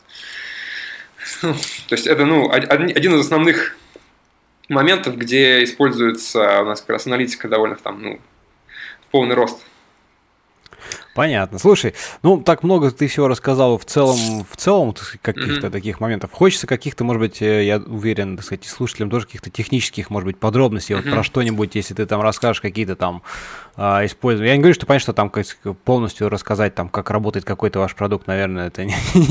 То есть это, ну, один из основных моментов, где используется у нас как раз аналитика довольно там, ну, в полный рост.
Понятно. Слушай, ну так много ты всего рассказал в целом каких-то таких моментов. Хочется каких-то, может быть, я уверен, так сказать, слушателям тоже каких-то технических, может быть, подробностей. Вот про что-нибудь, если ты там расскажешь какие-то там использования. Я не говорю, что понятно, что там полностью рассказать, там, как работает какой-то ваш продукт, наверное, это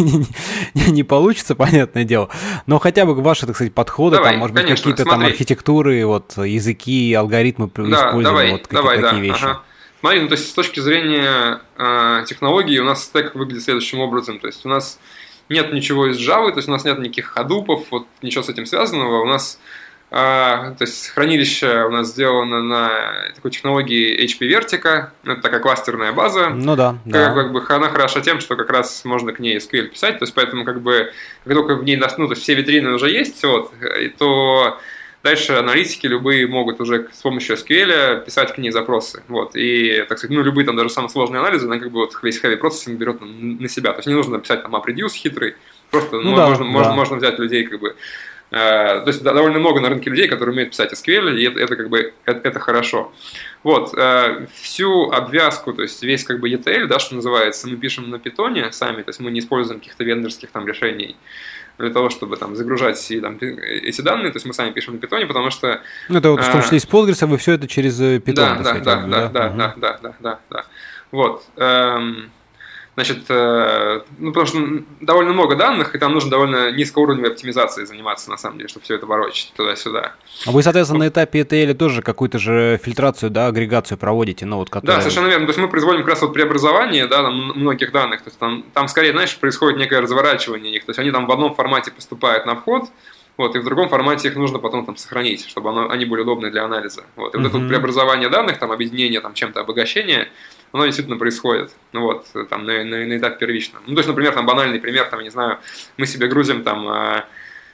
не получится, понятное дело. Но хотя бы ваши, так сказать, подходы, там, может быть, какие-то там архитектуры, вот языки, алгоритмы использования, вот какие-то такие вещи.
Смотри, ну, то есть с точки зрения технологий у нас стек выглядит следующим образом. То есть у нас нет ничего из Java, то есть у нас нет никаких ходупов, вот ничего с этим связанного. У нас то есть хранилище у нас сделано на такой технологии HP Vertica, это такая кластерная база.
Ну да.
Как бы она хороша тем, что как раз можно к ней SQL писать, то есть поэтому как бы как только в ней, ну, то есть все витрины уже есть, вот, то дальше аналитики любые могут уже с помощью SQL писать к ней запросы. Вот. И, так сказать, ну, любые там даже самые сложные анализы, она как бы вот весь heavy processing берет на себя. То есть не нужно писать там MapReduce хитрый, просто можно взять людей как бы. То есть довольно много на рынке людей, которые умеют писать SQL, и это как бы это хорошо. Вот. Всю обвязку, то есть весь как бы ETL, да, что называется, мы пишем на питоне сами, то есть мы не используем каких-то вендорских там решений. для того, чтобы там загружать эти данные, то есть мы сами пишем на питоне, потому что...
Ну, это вот в том числе из Postgres, вы все это через Python,
Да. Вот. Значит, потому что довольно много данных, и там нужно довольно низкоуровневой оптимизацией заниматься, на самом деле, чтобы все это ворочать туда-сюда.
А вы, соответственно, на этапе ETL тоже какую-то же фильтрацию, да, агрегацию проводите, ну, вот, которая...
Да, совершенно верно. То есть мы производим как раз вот преобразование, да, там, многих данных. То есть там скорее, знаешь, происходит некое разворачивание их. То есть они там в одном формате поступают на вход, вот, и в другом формате их нужно потом там сохранить, чтобы они были удобны для анализа. Вот. И вот это вот преобразование данных, там, объединение, там, чем-то обогащение, оно действительно происходит, ну, вот, там, на этапе первичном. Ну, то есть, например, там, банальный пример, там, я не знаю, мы себе грузим, там,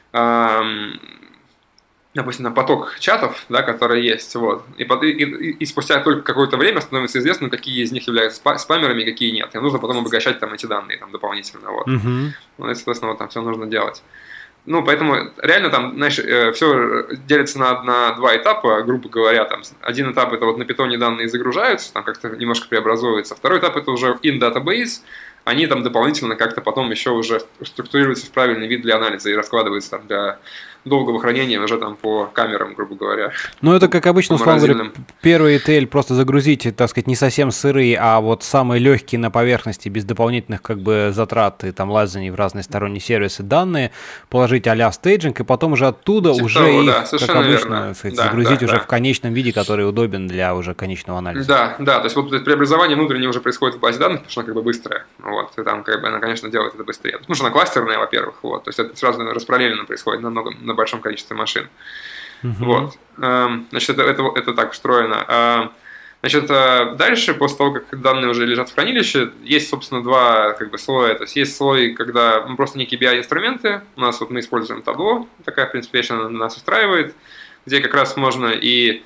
допустим, на поток чатов, да, которые есть, вот, и спустя только какое-то время становится известно, какие из них являются спамерами, какие нет, и нужно потом обогащать там эти данные там, дополнительно, вот. Ну, и, соответственно, вот там все нужно делать. Ну, поэтому реально там, знаешь, все делится на два этапа, грубо говоря. Там, один этап – это вот на питоне данные загружаются, там как-то немножко преобразуются. Второй этап – это уже in database, они там дополнительно как-то потом еще уже структурируются в правильный вид для анализа и раскладываются там для долгого хранения уже там по камерам, грубо говоря.
Ну, это, как обычно, условно говоря, первый ETL просто загрузить, так сказать, не совсем сырые, а вот самые легкие на поверхности, без дополнительных как бы затрат и там лазаний в разные сторонние сервисы данные, положить а-ля стейджинг, и потом уже оттуда типа уже того, их, да, как обычно, сказать, загрузить уже в конечном виде, который удобен для уже конечного анализа.
Да, то есть вот преобразование внутреннее уже происходит в базе данных, потому что она как бы быстрая, вот, и там как бы она, конечно, делает это быстрее. Потому что она кластерная, во-первых, вот, то есть это сразу распараллельно происходит на большом количестве машин. Вот. Значит, это так устроено. Значит, дальше, после того, как данные уже лежат в хранилище, есть, собственно, два как бы слоя. То есть есть слой, когда просто некие BI-инструменты. У нас вот мы используем Tableau, такая, в принципе, вещь она нас устраивает, где как раз можно и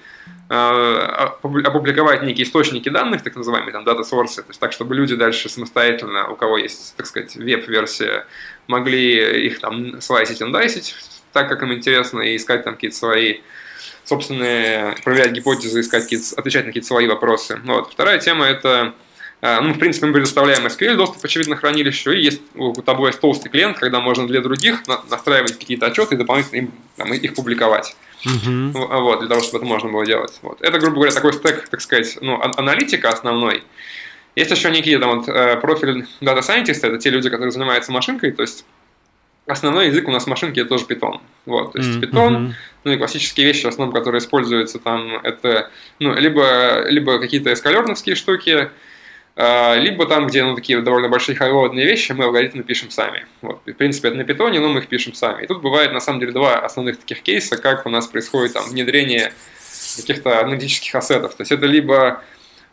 опубликовать некие источники данных, так называемые там data sources, то есть так, чтобы люди дальше самостоятельно, у кого есть, так сказать, веб-версия, могли их там слайсить, андайсить, так, как им интересно, и искать там какие-то свои собственные, проверять гипотезы, отвечать на какие-то свои вопросы. Вот. Вторая тема – это, в принципе, мы предоставляем SQL доступ, очевидно, к хранилищу, и есть у Tableau есть толстый клиент, когда можно для других настраивать какие-то отчеты и дополнительно их публиковать. Вот, для того, чтобы это можно было делать. Вот. Это, грубо говоря, такой стек, так сказать, аналитика основной. Есть еще некие там, вот, профиль Data Scientist, это те люди, которые занимаются машинкой, то есть основной язык у нас в машинке – это тоже Python. Вот, то есть Python, ну и классические вещи, в основном, которые используются там, это либо какие-то эскалерновские штуки, либо там, где такие довольно большие хай-лоудные вещи, мы алгоритмы пишем сами. Вот, в принципе, это на Python, но мы их пишем сами. И тут бывает, на самом деле, два основных таких кейса, как у нас происходит там внедрение каких-то аналитических ассетов. То есть это либо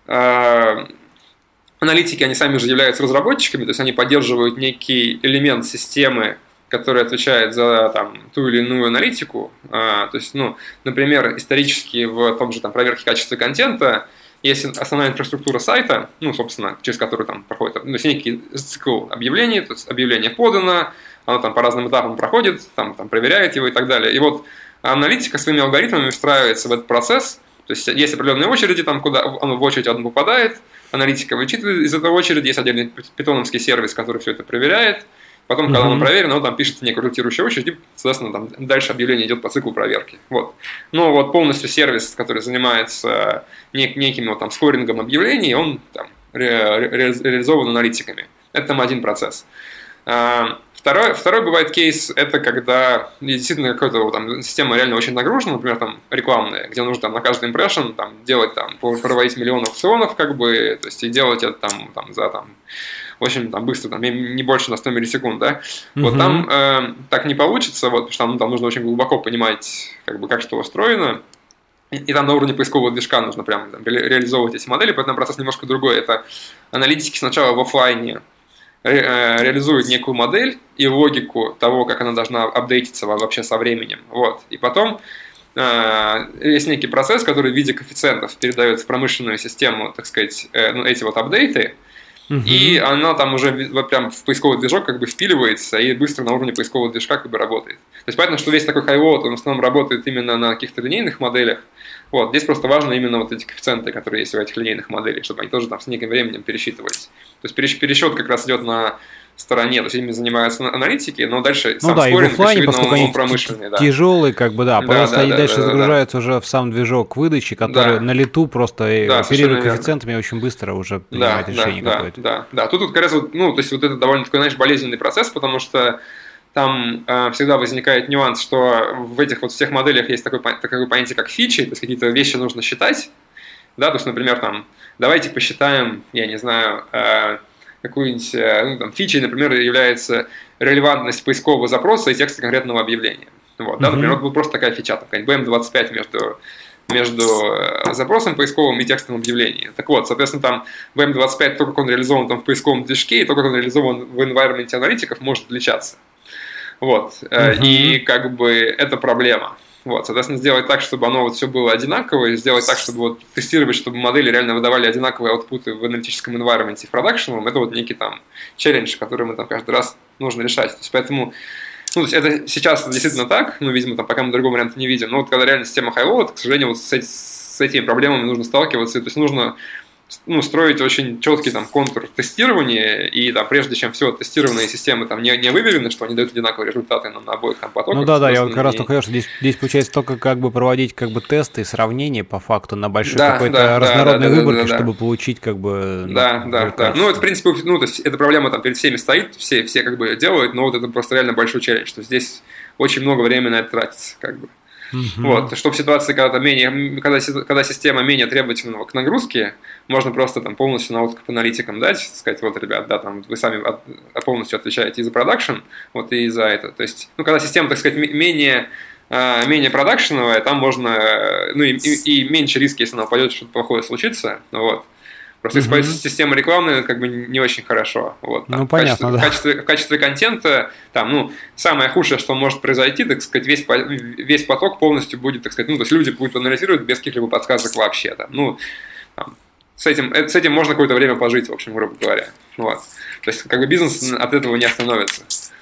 аналитики, они сами же являются разработчиками, то есть они поддерживают некий элемент системы, который отвечает за там, ту или иную аналитику. То есть, например, исторически в том же там, проверке качества контента есть основная инфраструктура сайта, собственно, через которую там проходит некий цикл объявлений, то есть объявление подано, оно там по разным этапам проходит, там проверяет его и так далее. И вот аналитика своими алгоритмами встраивается в этот процесс, то есть есть определенные очереди, там, куда оно в очередь одну попадает, аналитика вычитывает из этой очереди, есть отдельный питоновский сервис, который все это проверяет. Потом, когда оно проверено, он там пишется некая ротирующая очередь, и, соответственно, там дальше объявление идет по циклу проверки. Вот. Но вот полностью сервис, который занимается неким вот, там, скорингом объявлений, он там, реализован аналитиками. Это там один процесс. Второй бывает кейс, это когда действительно какая-то вот, там, система реально очень нагружена, например, там, рекламная, где нужно там, на каждый импрессион там, делать, там, проводить миллион аукционов, как бы, то есть и делать это там, за там, очень там, быстро, там, не больше на 100 миллисекунд, да. Вот там так не получится, вот, потому что там нужно очень глубоко понимать, как что устроено. И там на уровне поискового движка нужно прям там, реализовывать эти модели, поэтому процесс немножко другой. Это аналитики сначала в офлайне реализуют некую модель и логику того, как она должна апдейтиться вообще со временем. Вот. И потом есть некий процесс, который в виде коэффициентов передает в промышленную систему, так сказать, эти вот апдейты, и она там уже прям в поисковый движок как бы впиливается и быстро на уровне поискового движка как бы работает. То есть понятно, что весь такой хай-лоуд, он в основном работает именно на каких-то линейных моделях. Вот. Здесь просто важно именно вот эти коэффициенты, которые есть у этих линейных моделей, чтобы они тоже там с неким временем пересчитывались. То есть пересчет как раз идет на стороне, то есть ими занимаются аналитики, но дальше
Ну
сам
да, и в
скоринг,
оффлайне,
очевидно,
поскольку они
промышленный. Да.
тяжелые, как бы, да, просто они дальше загружаются уже в сам движок выдачи, который на лету просто оперирует коэффициентами очень быстро уже принимает решение какое-то.
Да. Тут как раз, ну, то есть вот это довольно такой, знаешь, болезненный процесс, потому что там всегда возникает нюанс, что в этих вот всех моделях есть такое понятие, как фичи, то есть какие-то вещи нужно считать, да, то есть, например, там, давайте посчитаем, я не знаю, какую-нибудь, ну, там, фичей, например, является релевантность поискового запроса и текста конкретного объявления. Вот, да, например, вот была просто такая фича, там, какая-нибудь BM25 между запросом поисковым и текстом объявления. Так вот, соответственно, там BM25, то, как он реализован там в поисковом движке, и то, как он реализован в environment аналитиков, может отличаться. Вот, и как бы это проблема. Вот, соответственно, сделать так, чтобы оно вот все было одинаковое, сделать так, чтобы вот тестировать, чтобы модели реально выдавали одинаковые аутпуты в аналитическом environment и в продакшеновом, это вот некий там челлендж, который мы там каждый раз нужно решать. То есть, поэтому, ну, то есть это сейчас действительно так, ну, видимо, там пока мы другого варианта не видим, но вот когда реально система high-load, к сожалению, вот с этими проблемами нужно сталкиваться, то есть нужно, ну, строить очень четкий там контур тестирования, и там, прежде чем все тестированные системы там не выверены, что они дают одинаковые результаты на обоих там потоках.
Ну да, я вот как раз только говорю, что здесь получается только как бы проводить как бы тесты и сравнения по факту на большой какой-то разнородной выборке, чтобы получить как бы...
Да. Ну, это, в принципе, ну, то есть эта проблема там перед всеми стоит, все как бы делают, но вот это просто реально большой челлендж, что здесь очень много времени на это тратится, как бы. Вот, что в ситуации, когда система менее требовательна к нагрузке, можно просто там полностью на откуп аналитикам дать, сказать, вот, ребят, да, там вы сами полностью отвечаете и за продакшн, вот и за это. То есть, ну, когда система, так сказать, менее продакшеновая, там можно, ну, и меньше риски, если она упадет, что-то плохое случится, вот. Просто если система рекламная, это как бы не очень хорошо. Вот, там,
ну, понятно,
в качестве контента, там, ну, самое худшее, что может произойти, так сказать, весь поток полностью будет, так сказать, ну, то есть люди будут анализировать без каких-либо подсказок вообще. Там, ну, там, с этим можно какое-то время пожить, в общем, грубо говоря. Вот. То есть, как бы бизнес от этого не остановится.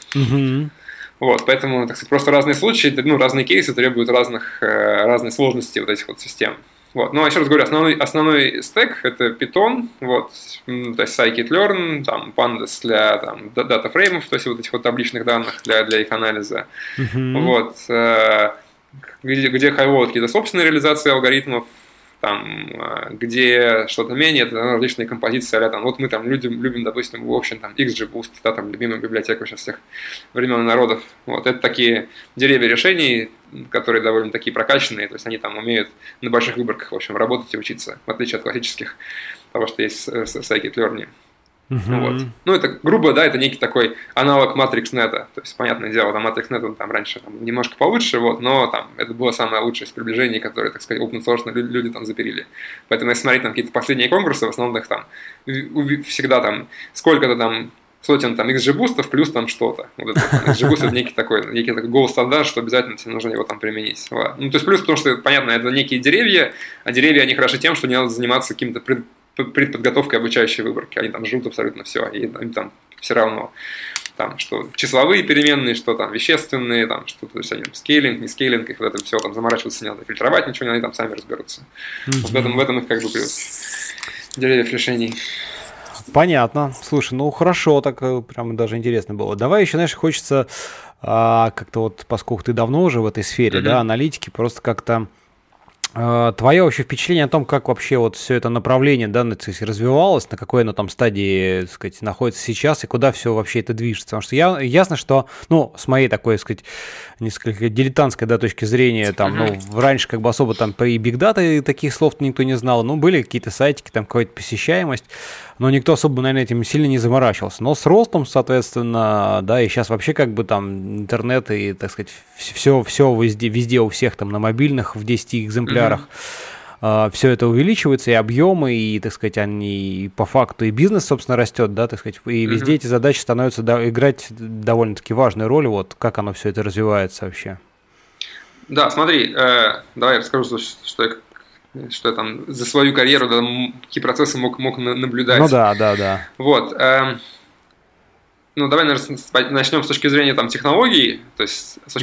Вот, поэтому, так сказать, просто разные случаи, ну, разные кейсы требуют разной сложности вот этих вот систем. Вот. Ну, а еще раз говорю, основной стек – это Python, вот, то есть scikit-learn, там, pandas для там, дата-фреймов, то есть вот этих вот табличных данных для их анализа. Вот, где high-load какие-то собственные реализации алгоритмов, там, где что-то менее, это различные композиции, там, вот мы там любим, допустим, в общем, там, XGBoost, да, там, любимую библиотеку сейчас всех времен и народов. Вот, это такие деревья решений, которые довольно такие прокачанные, то есть они там умеют на больших выборках, в общем, работать и учиться, в отличие от классических, того, что есть в scikit-learn. Вот. Ну, это, грубо, да, это некий такой аналог MatrixNet, то есть, понятное дело, там MatrixNet там раньше там, немножко получше, вот, но там это было самое лучшее из приближений, которые, так сказать, open source люди там запилили. Поэтому, если смотреть там какие-то последние конкурсы, в основном их там всегда там сколько-то там сотен там XGBoost'ов плюс там что-то. Вот это, XGBoost это некий такой голд-стандарт, что обязательно тебе нужно его там применить. Вот. Ну, то есть плюс, потому что, понятно, это некие деревья, а деревья, они хороши тем, что не надо заниматься каким-то предподготовкой обучающей выборки. Они там жрут абсолютно все, и им там все равно. Там, что числовые переменные, что там вещественные, там, что то есть они скейлинг, не скейлинг, их в этом все там заморачиваться не надо, фильтровать ничего не надо, они там сами разберутся. Вот в этом их как бы плюс деревьев решений.
Понятно. Слушай, ну хорошо, так прям даже интересно было. Давай еще, знаешь, хочется как-то вот, поскольку ты давно уже в этой сфере, да, аналитики, просто как-то твое вообще впечатление о том, как вообще вот все это направление, да, развивалось, на какой оно там стадии, так сказать, находится сейчас и куда все вообще это движется. Потому что ясно, что, ну, с моей такой, так сказать, несколько дилетантской, да, точки зрения, там, ну, раньше как бы особо там и Big Data таких слов никто не знал, ну, были какие-то сайтики, там, какая-то посещаемость, но никто особо, наверное, этим сильно не заморачивался. Но с ростом, соответственно, да, и сейчас вообще как бы там интернет и, так сказать, все везде у всех там на мобильных в 10 экземплярах, все это увеличивается, и объемы, и, так сказать, они по факту, и бизнес, собственно, растет, да, так сказать, и везде эти задачи становятся играть довольно-таки важную роль, вот как оно все это развивается вообще. Да,
смотри, давай я расскажу, что я там за свою карьеру, да, какие процессы мог наблюдать.
Ну да.
Вот. Ну, давай, наверное, начнем с точки зрения там, технологий. То есть, с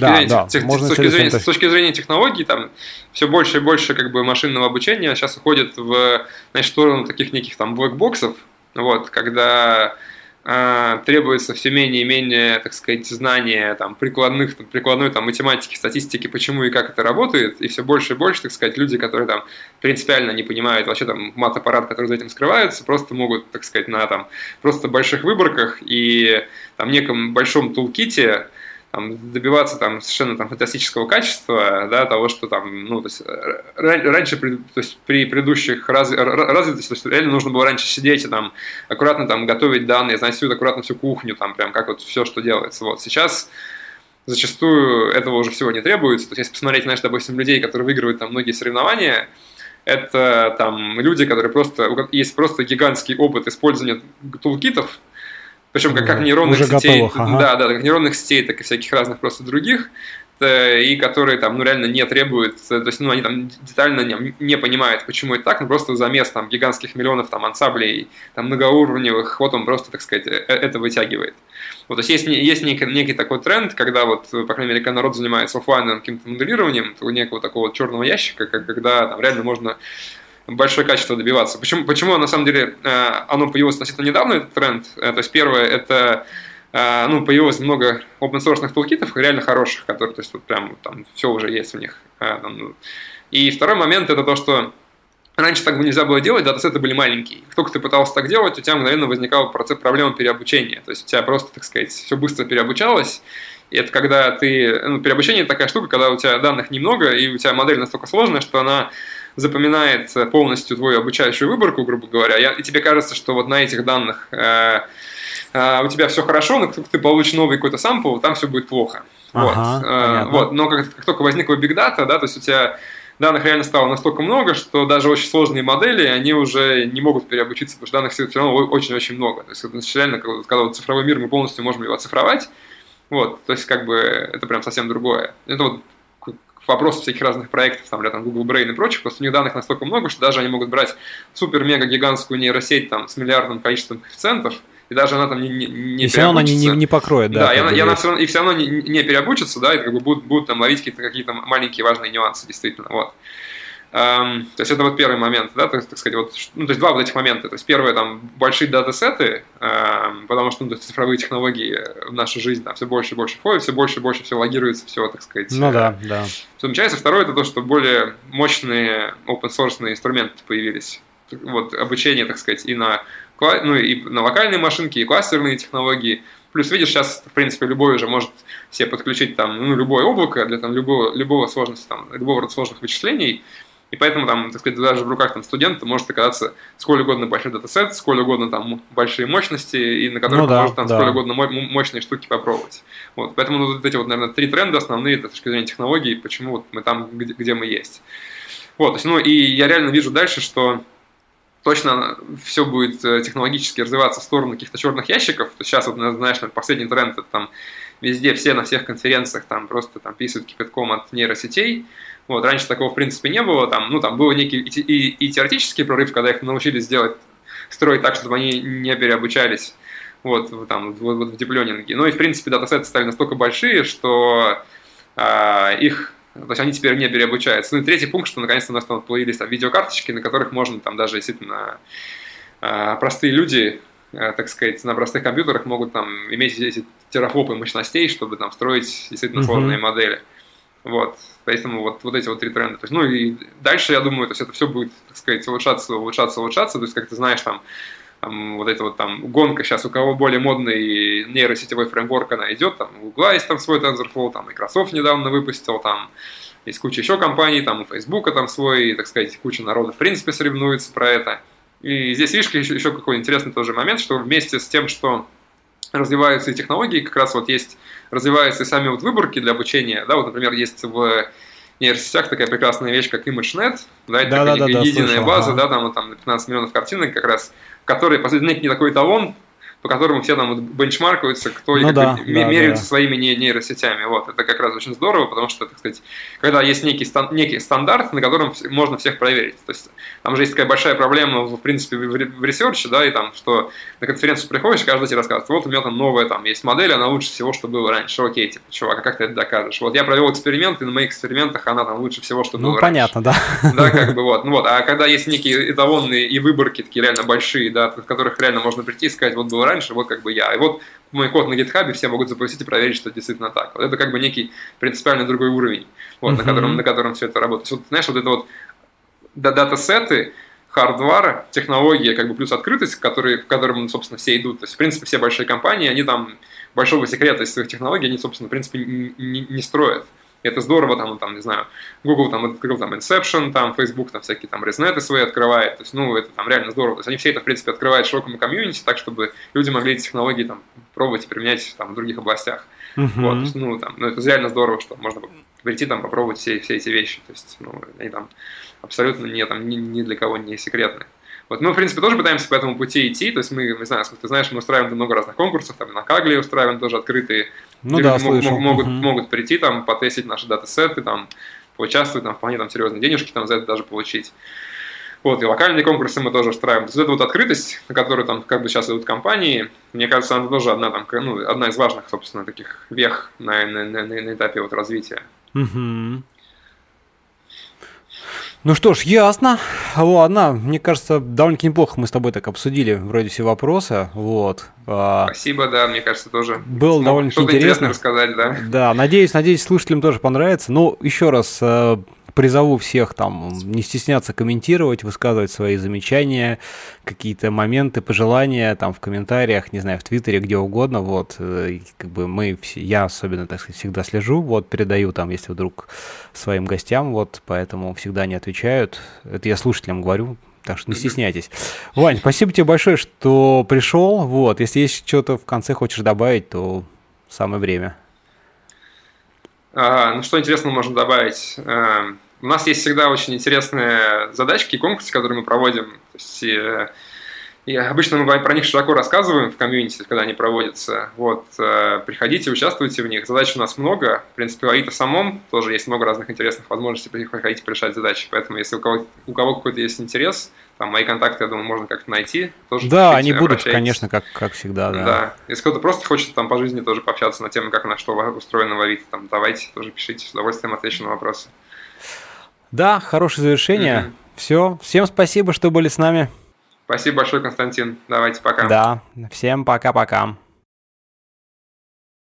точки зрения технологий, там все больше и больше как бы, машинного обучения сейчас уходит в сторону таких неких там блэкбоксов, вот, когда требуется все менее и менее, так сказать, знания там, прикладной там, математики, статистики, почему и как это работает, и все больше и больше, так сказать, люди, которые там принципиально не понимают вообще там мат-аппарат, который за этим скрывается, просто могут, так сказать, на там просто больших выборках и там неком большом тулките там, добиваться там совершенно там фантастического качества, да, того, что там, ну, то есть, раньше, то есть, при предыдущих развитости, то есть, реально нужно было раньше сидеть и там аккуратно там готовить данные, знать всю аккуратно всю кухню, там прям как вот все, что делается. Вот сейчас зачастую этого уже всего не требуется. То есть, если посмотреть, знаешь, допустим, людей, которые выигрывают там многие соревнования, это там люди, которые просто, есть просто гигантский опыт использования тулкитов, причем как нейронных сетей, готовых, ага. Да, как нейронных сетей, так и всяких разных просто других, и которые там, ну, реально не требуют, то есть, ну, они там детально не понимают, почему это так, но просто замес там гигантских миллионов там ансамблей, там многоуровневых, вот он просто, так сказать, это вытягивает. Вот, то есть некий такой тренд, когда вот, по крайней мере, когда народ занимается офлайновым каким-то моделированием, некого такого черного ящика, когда там реально можно большое качество добиваться. Почему на самом деле оно появилось относительно недавно, этот тренд? То есть первое, это ну, появилось много open-source тулкитов, реально хороших, которые, то есть вот прям там все уже есть у них. И второй момент, это то, что раньше так бы нельзя было делать, датасеты были маленькие. Как только ты пытался так делать, у тебя мгновенно возникала проблема переобучения. То есть у тебя просто, так сказать, все быстро переобучалось. И это когда ты... Ну, переобучение – это такая штука, когда у тебя данных немного, и у тебя модель настолько сложная, что она запоминает полностью твою обучающую выборку, грубо говоря, и тебе кажется, что вот на этих данных у тебя все хорошо, но как ты получишь новый какой-то сампл, там все будет плохо.
Ага,
вот. Но как только возникла Big Data, да, то есть у тебя данных реально стало настолько много, что даже очень сложные модели, они уже не могут переобучиться, потому что данных все равно очень-очень много. То есть это реально, когда вот цифровой мир, мы полностью можем его оцифровать, вот, то есть как бы это прям совсем другое. Это вот вопрос всяких разных проектов, там, для там, Google Brain и прочих, просто у них данных настолько много, что даже они могут брать супер-мега-гигантскую нейросеть там, с миллиардным количеством коэффициентов, и даже она там не переобучится. И все равно она не покроет, да. Да, и она все равно не переобучится, да, и как бы будут там ловить какие-то маленькие важные нюансы, действительно, вот. То есть это вот первый момент, да, так сказать, вот, ну, то есть два вот этих момента. То есть первое, там, большие датасеты, потому что, ну, то есть цифровые технологии в нашу жизнь там все больше и больше входят, все больше и больше все логируется, все, так сказать.
Ну да.
Все замечается. Второе, это то, что более мощные open-source инструменты появились. Вот обучение, так сказать, и на локальные машинки, и кластерные технологии. Плюс, видишь, сейчас, в принципе, любой уже может себе подключить там, ну, любое облако для там, любого сложности, там, любого рода сложных вычислений. И поэтому, там, так сказать, даже в руках там, студента может оказаться сколь угодно большой датасет, сколь угодно там, большие мощности, и на которых можно там, сколь угодно мощные штуки попробовать. Вот. Поэтому ну, вот эти, вот, наверное, три тренда основные с точки зрения технологий, почему вот мы там, где мы есть. Вот, то есть, ну, и я реально вижу дальше, что точно все будет технологически развиваться в сторону каких-то черных ящиков. То есть сейчас, вот, знаешь, последний тренд, это там везде, все на всех конференциях там просто там писают кипятком от нейросетей. Вот, раньше такого, в принципе, не было. Там, ну, там был некий и теоретический прорыв, когда их научились строить так, чтобы они не переобучались вот в дип-лернинге. Ну и, в принципе, датасеты стали настолько большие, что их... То есть они теперь не переобучаются. Ну и третий пункт, что наконец-то у нас там появились там видеокарточки, на которых можно там даже действительно простые люди, так сказать, на простых компьютерах могут там иметь эти терафлопы мощностей, чтобы там строить действительно сложные модели. Вот. Поэтому вот эти вот три тренда. То есть, ну и дальше, я думаю, то есть это все будет, так сказать, улучшаться. То есть, как ты знаешь, там вот эта вот там гонка сейчас, у кого более модный нейросетевой фреймворк она идет, там у Google есть там свой TensorFlow, там Microsoft недавно выпустил, там есть куча еще компаний, там у Facebook там свой, так сказать, куча народа в принципе соревнуется про это. И здесь, видишь, еще какой интересный тоже момент, что вместе с тем, что развиваются и технологии, как раз вот есть, развиваются и сами вот выборки для обучения, да, вот, например, есть в нейросетях такая прекрасная вещь, как ImageNet, да, это такая единая база, да, там, вот, там 15 миллионов картинок как раз, в которой, по сути, некий такой эталон, по которому все там вот бенчмаркаются, кто меряются своими нейросетями. Вот. Это как раз очень здорово, потому что, так сказать, когда есть некий стандарт, на котором можно всех проверить. То есть там же есть такая большая проблема, в принципе, в ресерче, да, и там, что на конференцию приходишь, каждый тебе рассказывает, вот у меня там новая там есть модель, она лучше всего, что было раньше. Окей, типа, чувак, а как ты это докажешь? Вот я провел эксперимент, и на моих экспериментах она там лучше всего, что было
понятно,
раньше.
Да.
Да, как бы вот. Ну, вот. А когда есть некие эталонные и выборки такие реально большие, да, в которых реально можно прийти и сказать, вот было раньше, раньше, вот как бы я. И вот мой код на GitHub все могут запустить и проверить, что это действительно так. Вот это как бы некий принципиально другой уровень, вот, на котором все это работает. Вот, знаешь, вот это вот датасеты, хардвар, технология, как бы плюс открытость, к которым, собственно, все идут. То есть, в принципе, все большие компании, они там большого секрета из своих технологий, они, собственно, в принципе, не строят. И это здорово, там, не знаю, Google там открыл там Inception, там Facebook там всякие там ResNet свои открывает, то есть, ну, это там реально здорово. То есть они все это, в принципе, открывают широкому комьюнити, так, чтобы люди могли эти технологии там пробовать и применять там в других областях. Вот, то есть, ну, там, ну, это реально здорово, что можно прийти там попробовать все эти вещи. То есть, ну, они там абсолютно ни для кого не секретны. Вот мы, в принципе, тоже пытаемся по этому пути идти, то есть мы, не знаю, ты знаешь, мы устраиваем много разных конкурсов, там на Кагле устраиваем тоже открытые,
ну,
где
да,
люди могут прийти, там, потестить наши датасеты, там, поучаствовать, там, вполне там серьезные денежки там за это даже получить. Вот, и локальные конкурсы мы тоже устраиваем. То есть это вот открытость, на которую там как бы сейчас идут компании, мне кажется, она тоже одна из важных, собственно, таких вех на этапе вот развития.
Ну что ж, ясно. Ладно, мне кажется, довольно-таки неплохо мы с тобой так обсудили вроде все вопросы. Вот.
Спасибо, да, мне кажется, тоже
было довольно-таки интересно
рассказать, да.
Да, надеюсь, слушателям тоже понравится. Ну, еще раз призову всех там не стесняться комментировать, высказывать свои замечания, какие-то моменты, пожелания там в комментариях, не знаю, в Твиттере, где угодно, вот, как бы я особенно, так сказать, всегда слежу, вот, передаю там, если вдруг своим гостям, вот, поэтому всегда не отвечают, это я слушателям говорю, так что не стесняйтесь. Вань, спасибо тебе большое, что пришел, вот, если есть что-то в конце хочешь добавить, то самое время.
Ну, что интересного можно добавить? У нас есть всегда очень интересные задачки и конкурсы, которые мы проводим. То есть, и обычно мы про них широко рассказываем в комьюнити, когда они проводятся. Вот, приходите, участвуйте в них. Задач у нас много. В принципе, в Авито самом тоже есть много разных интересных возможностей приходить порешать задачи. Поэтому, если у кого какой-то есть интерес, там мои контакты, я думаю, можно как-то найти. Тоже
да, они будут, конечно, как всегда.
Да. Если кто-то просто хочет там по жизни тоже пообщаться на тему, как на что устроено в Авито, там, давайте, тоже пишите, с удовольствием отвечу на вопросы.
Да, хорошее завершение. Все, всем спасибо, что были с нами.
Спасибо большое, Константин. Давайте, пока.
Да, всем пока-пока.